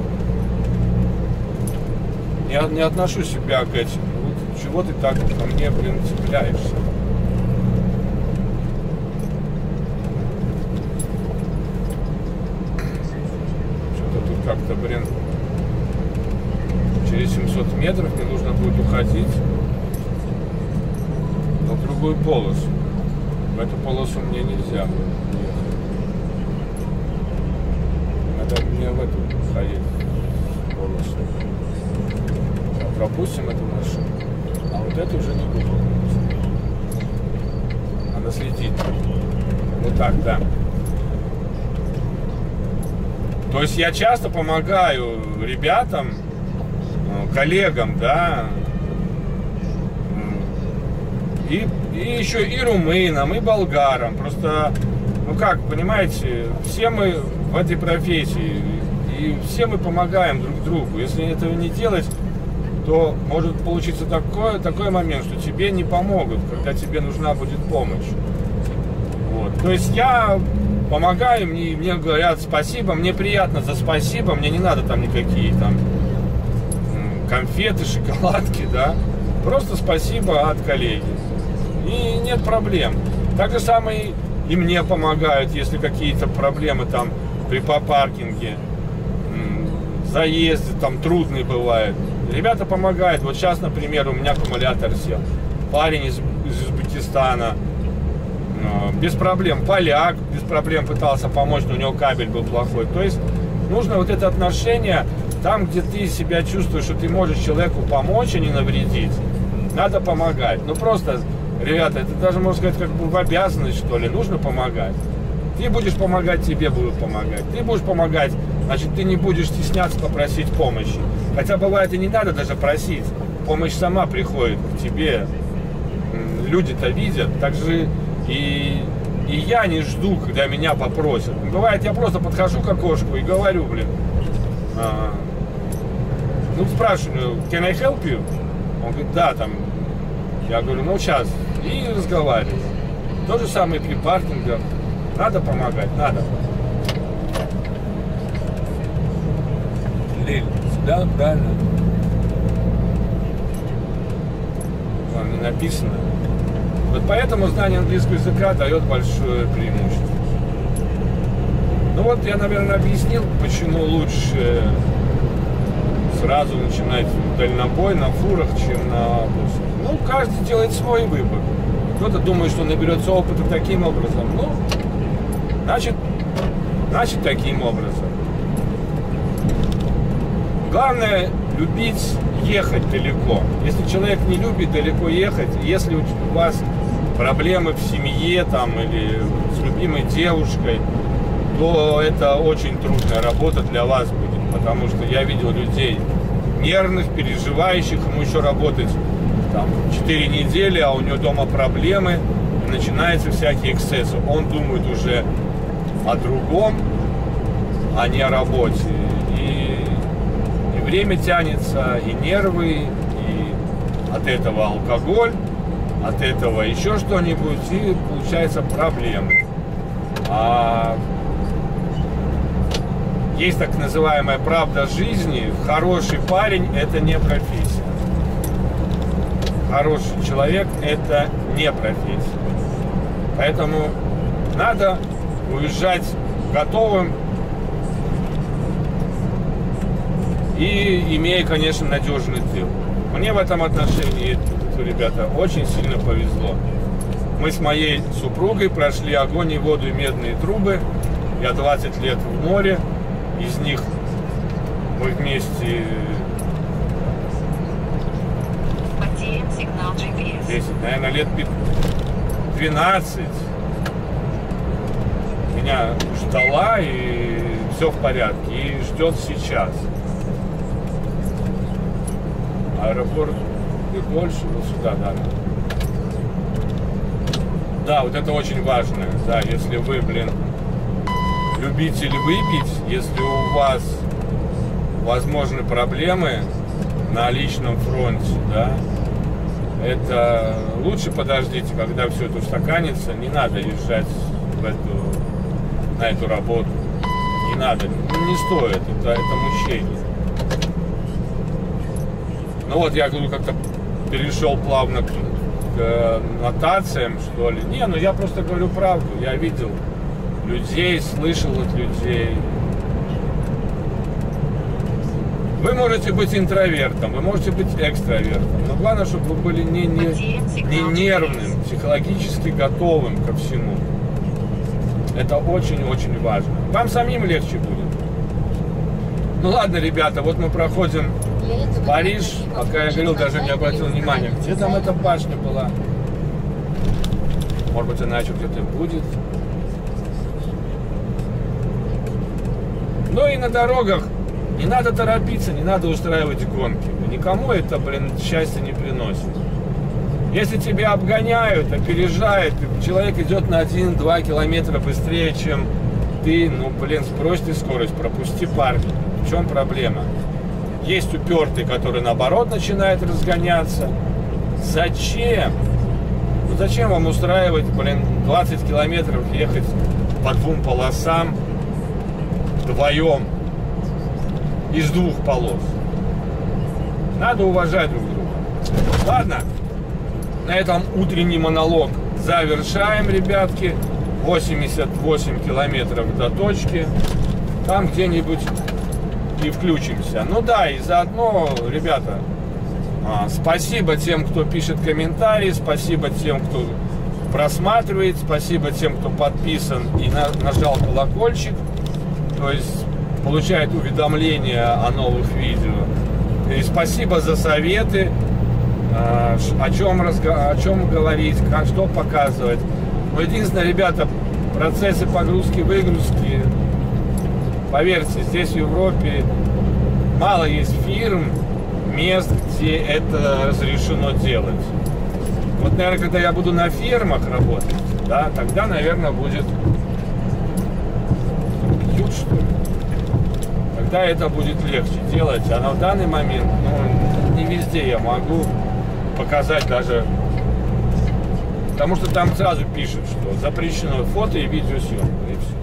S1: не, не отношу себя к этим. Чего ты так ко мне, блин, цепляешься? Что-то тут как-то, блин, через семьсот метров мне нужно будет уходить на другую полосу. В эту полосу мне нельзя ехать. Надо мне в эту ходить полосу. Пропустим эту машину. А вот это уже не будет. Надо следить. Вот так, да. То есть я часто помогаю ребятам, коллегам, да, и, и еще и румынам, и болгарам. Просто, ну как, понимаете, все мы в этой профессии, и все мы помогаем друг другу. Если этого не делать, то может получиться такой, такой момент, что тебе не помогут, когда тебе нужна будет помощь. Вот. То есть я помогаю, мне, мне говорят спасибо, мне приятно за спасибо, мне не надо там никакие там конфеты, шоколадки, да. Просто спасибо от коллеги. И нет проблем. Так же самое и мне помогают, если какие-то проблемы там при паркинге, заезды там трудные бывают. Ребята помогают. Вот сейчас, например, у меня аккумулятор сел. Парень из, из Узбекистана. Без проблем. Поляк без проблем пытался помочь, но у него кабель был плохой. То есть нужно вот это отношение, там, где ты себя чувствуешь, что ты можешь человеку помочь, а не навредить, надо помогать. Ну просто, ребята, это даже, можно сказать, как бы в обязанность, что ли, нужно помогать. Ты будешь помогать, тебе будут помогать. Ты будешь помогать, значит, ты не будешь стесняться попросить помощи. Хотя бывает и не надо даже просить. Помощь сама приходит к тебе. Люди-то видят. Так же и, и я не жду, когда меня попросят. Бывает, я просто подхожу к окошку и говорю, блин, а, ну, спрашиваю, can I help you? Он говорит, да, там. Я говорю, ну, сейчас. И разговариваю. То же самое при паркингах. Надо помогать, надо. Лиль, сюда, правильно. Там не написано. Вот поэтому знание английского языка дает большое преимущество. Ну вот я, наверное, объяснил, почему лучше сразу начинать дальнобой на фурах, чем на автобусах. Ну, каждый делает свой выбор. Кто-то думает, что наберется опыта таким образом. Ну, значит, значит таким образом. Главное любить ехать далеко. Если человек не любит далеко ехать, если у вас проблемы в семье там, или с любимой девушкой, то это очень трудная работа для вас будет. Потому что я видел людей нервных, переживающих, ему еще работать там четыре недели, а у него дома проблемы, и начинаются всякие эксцессы. Он думает уже о другом, а не о работе. И, и время тянется, и нервы, и от этого алкоголь, от этого еще что-нибудь, и получается проблемы. А есть так называемая правда жизни. Хороший парень – это не профессия. Хороший человек – это не профессия. Поэтому надо уезжать готовым и имея, конечно, надежный тыл. Мне в этом отношении, ребята, очень сильно повезло. Мы с моей супругой прошли огонь и воду и медные трубы. Я двадцать лет в море. Из них мы вместе
S2: Потерян сигнал джи пи эс.
S1: десять, наверное, лет двенадцать. Меня ждала, и все в порядке. И ждет сейчас. Аэропорт и больше, вот сюда, да. Да, вот это очень важно. Да, если вы, блин, любитель выпить, если у вас возможны проблемы на личном фронте, да, это лучше подождите, когда все это устаканится. Не надо езжать в эту, на эту работу. Не надо, не стоит, это, это мучение. Ну вот я говорю, как-то перешел плавно к, к нотациям, что ли. Не, ну я просто говорю правду, я видел людей, слышал от людей. Вы можете быть интровертом, вы можете быть экстравертом, но главное, чтобы вы были не, не, не нервным, психологически готовым ко всему. Это очень-очень важно. Вам самим легче будет. Ну ладно, ребята, вот мы проходим Париж. Пока я говорил, даже не обратил внимания, где там эта башня была. Может быть, она еще где-то будет. Ну и на дорогах не надо торопиться, не надо устраивать гонки. Никому это, блин, счастья не приносит. Если тебя обгоняют, опережают, человек идет на один-два километра быстрее, чем ты, ну, блин, сбрось ты скорость, пропусти парня. В чем проблема? Есть упертый, который, наоборот, начинает разгоняться. Зачем? Ну, зачем вам устраивать, блин, двадцать километров ехать по двум полосам вдвоем из двух полос? Надо уважать друг друга. Ладно, на этом утренний монолог завершаем, ребятки. восемьдесят восемь километров до точки. Там где-нибудь и включимся. Ну да, и заодно, ребята, спасибо тем, кто пишет комментарии, спасибо тем, кто просматривает, спасибо тем, кто подписан и на, нажал колокольчик, то есть получает уведомления о новых видео. И спасибо за советы, о чем, разго... о чем говорить, как, что показывать. Но единственное, ребята, процессы погрузки-выгрузки, поверьте, здесь в Европе мало есть фирм, мест, где это разрешено делать. Вот, наверное, когда я буду на фермах работать, да, тогда, наверное, будет бьют, что ли. тогда это будет легче делать. А на данный момент, ну, не везде я могу показать даже, потому что там сразу пишут, что запрещено фото и видеосъемка, и все.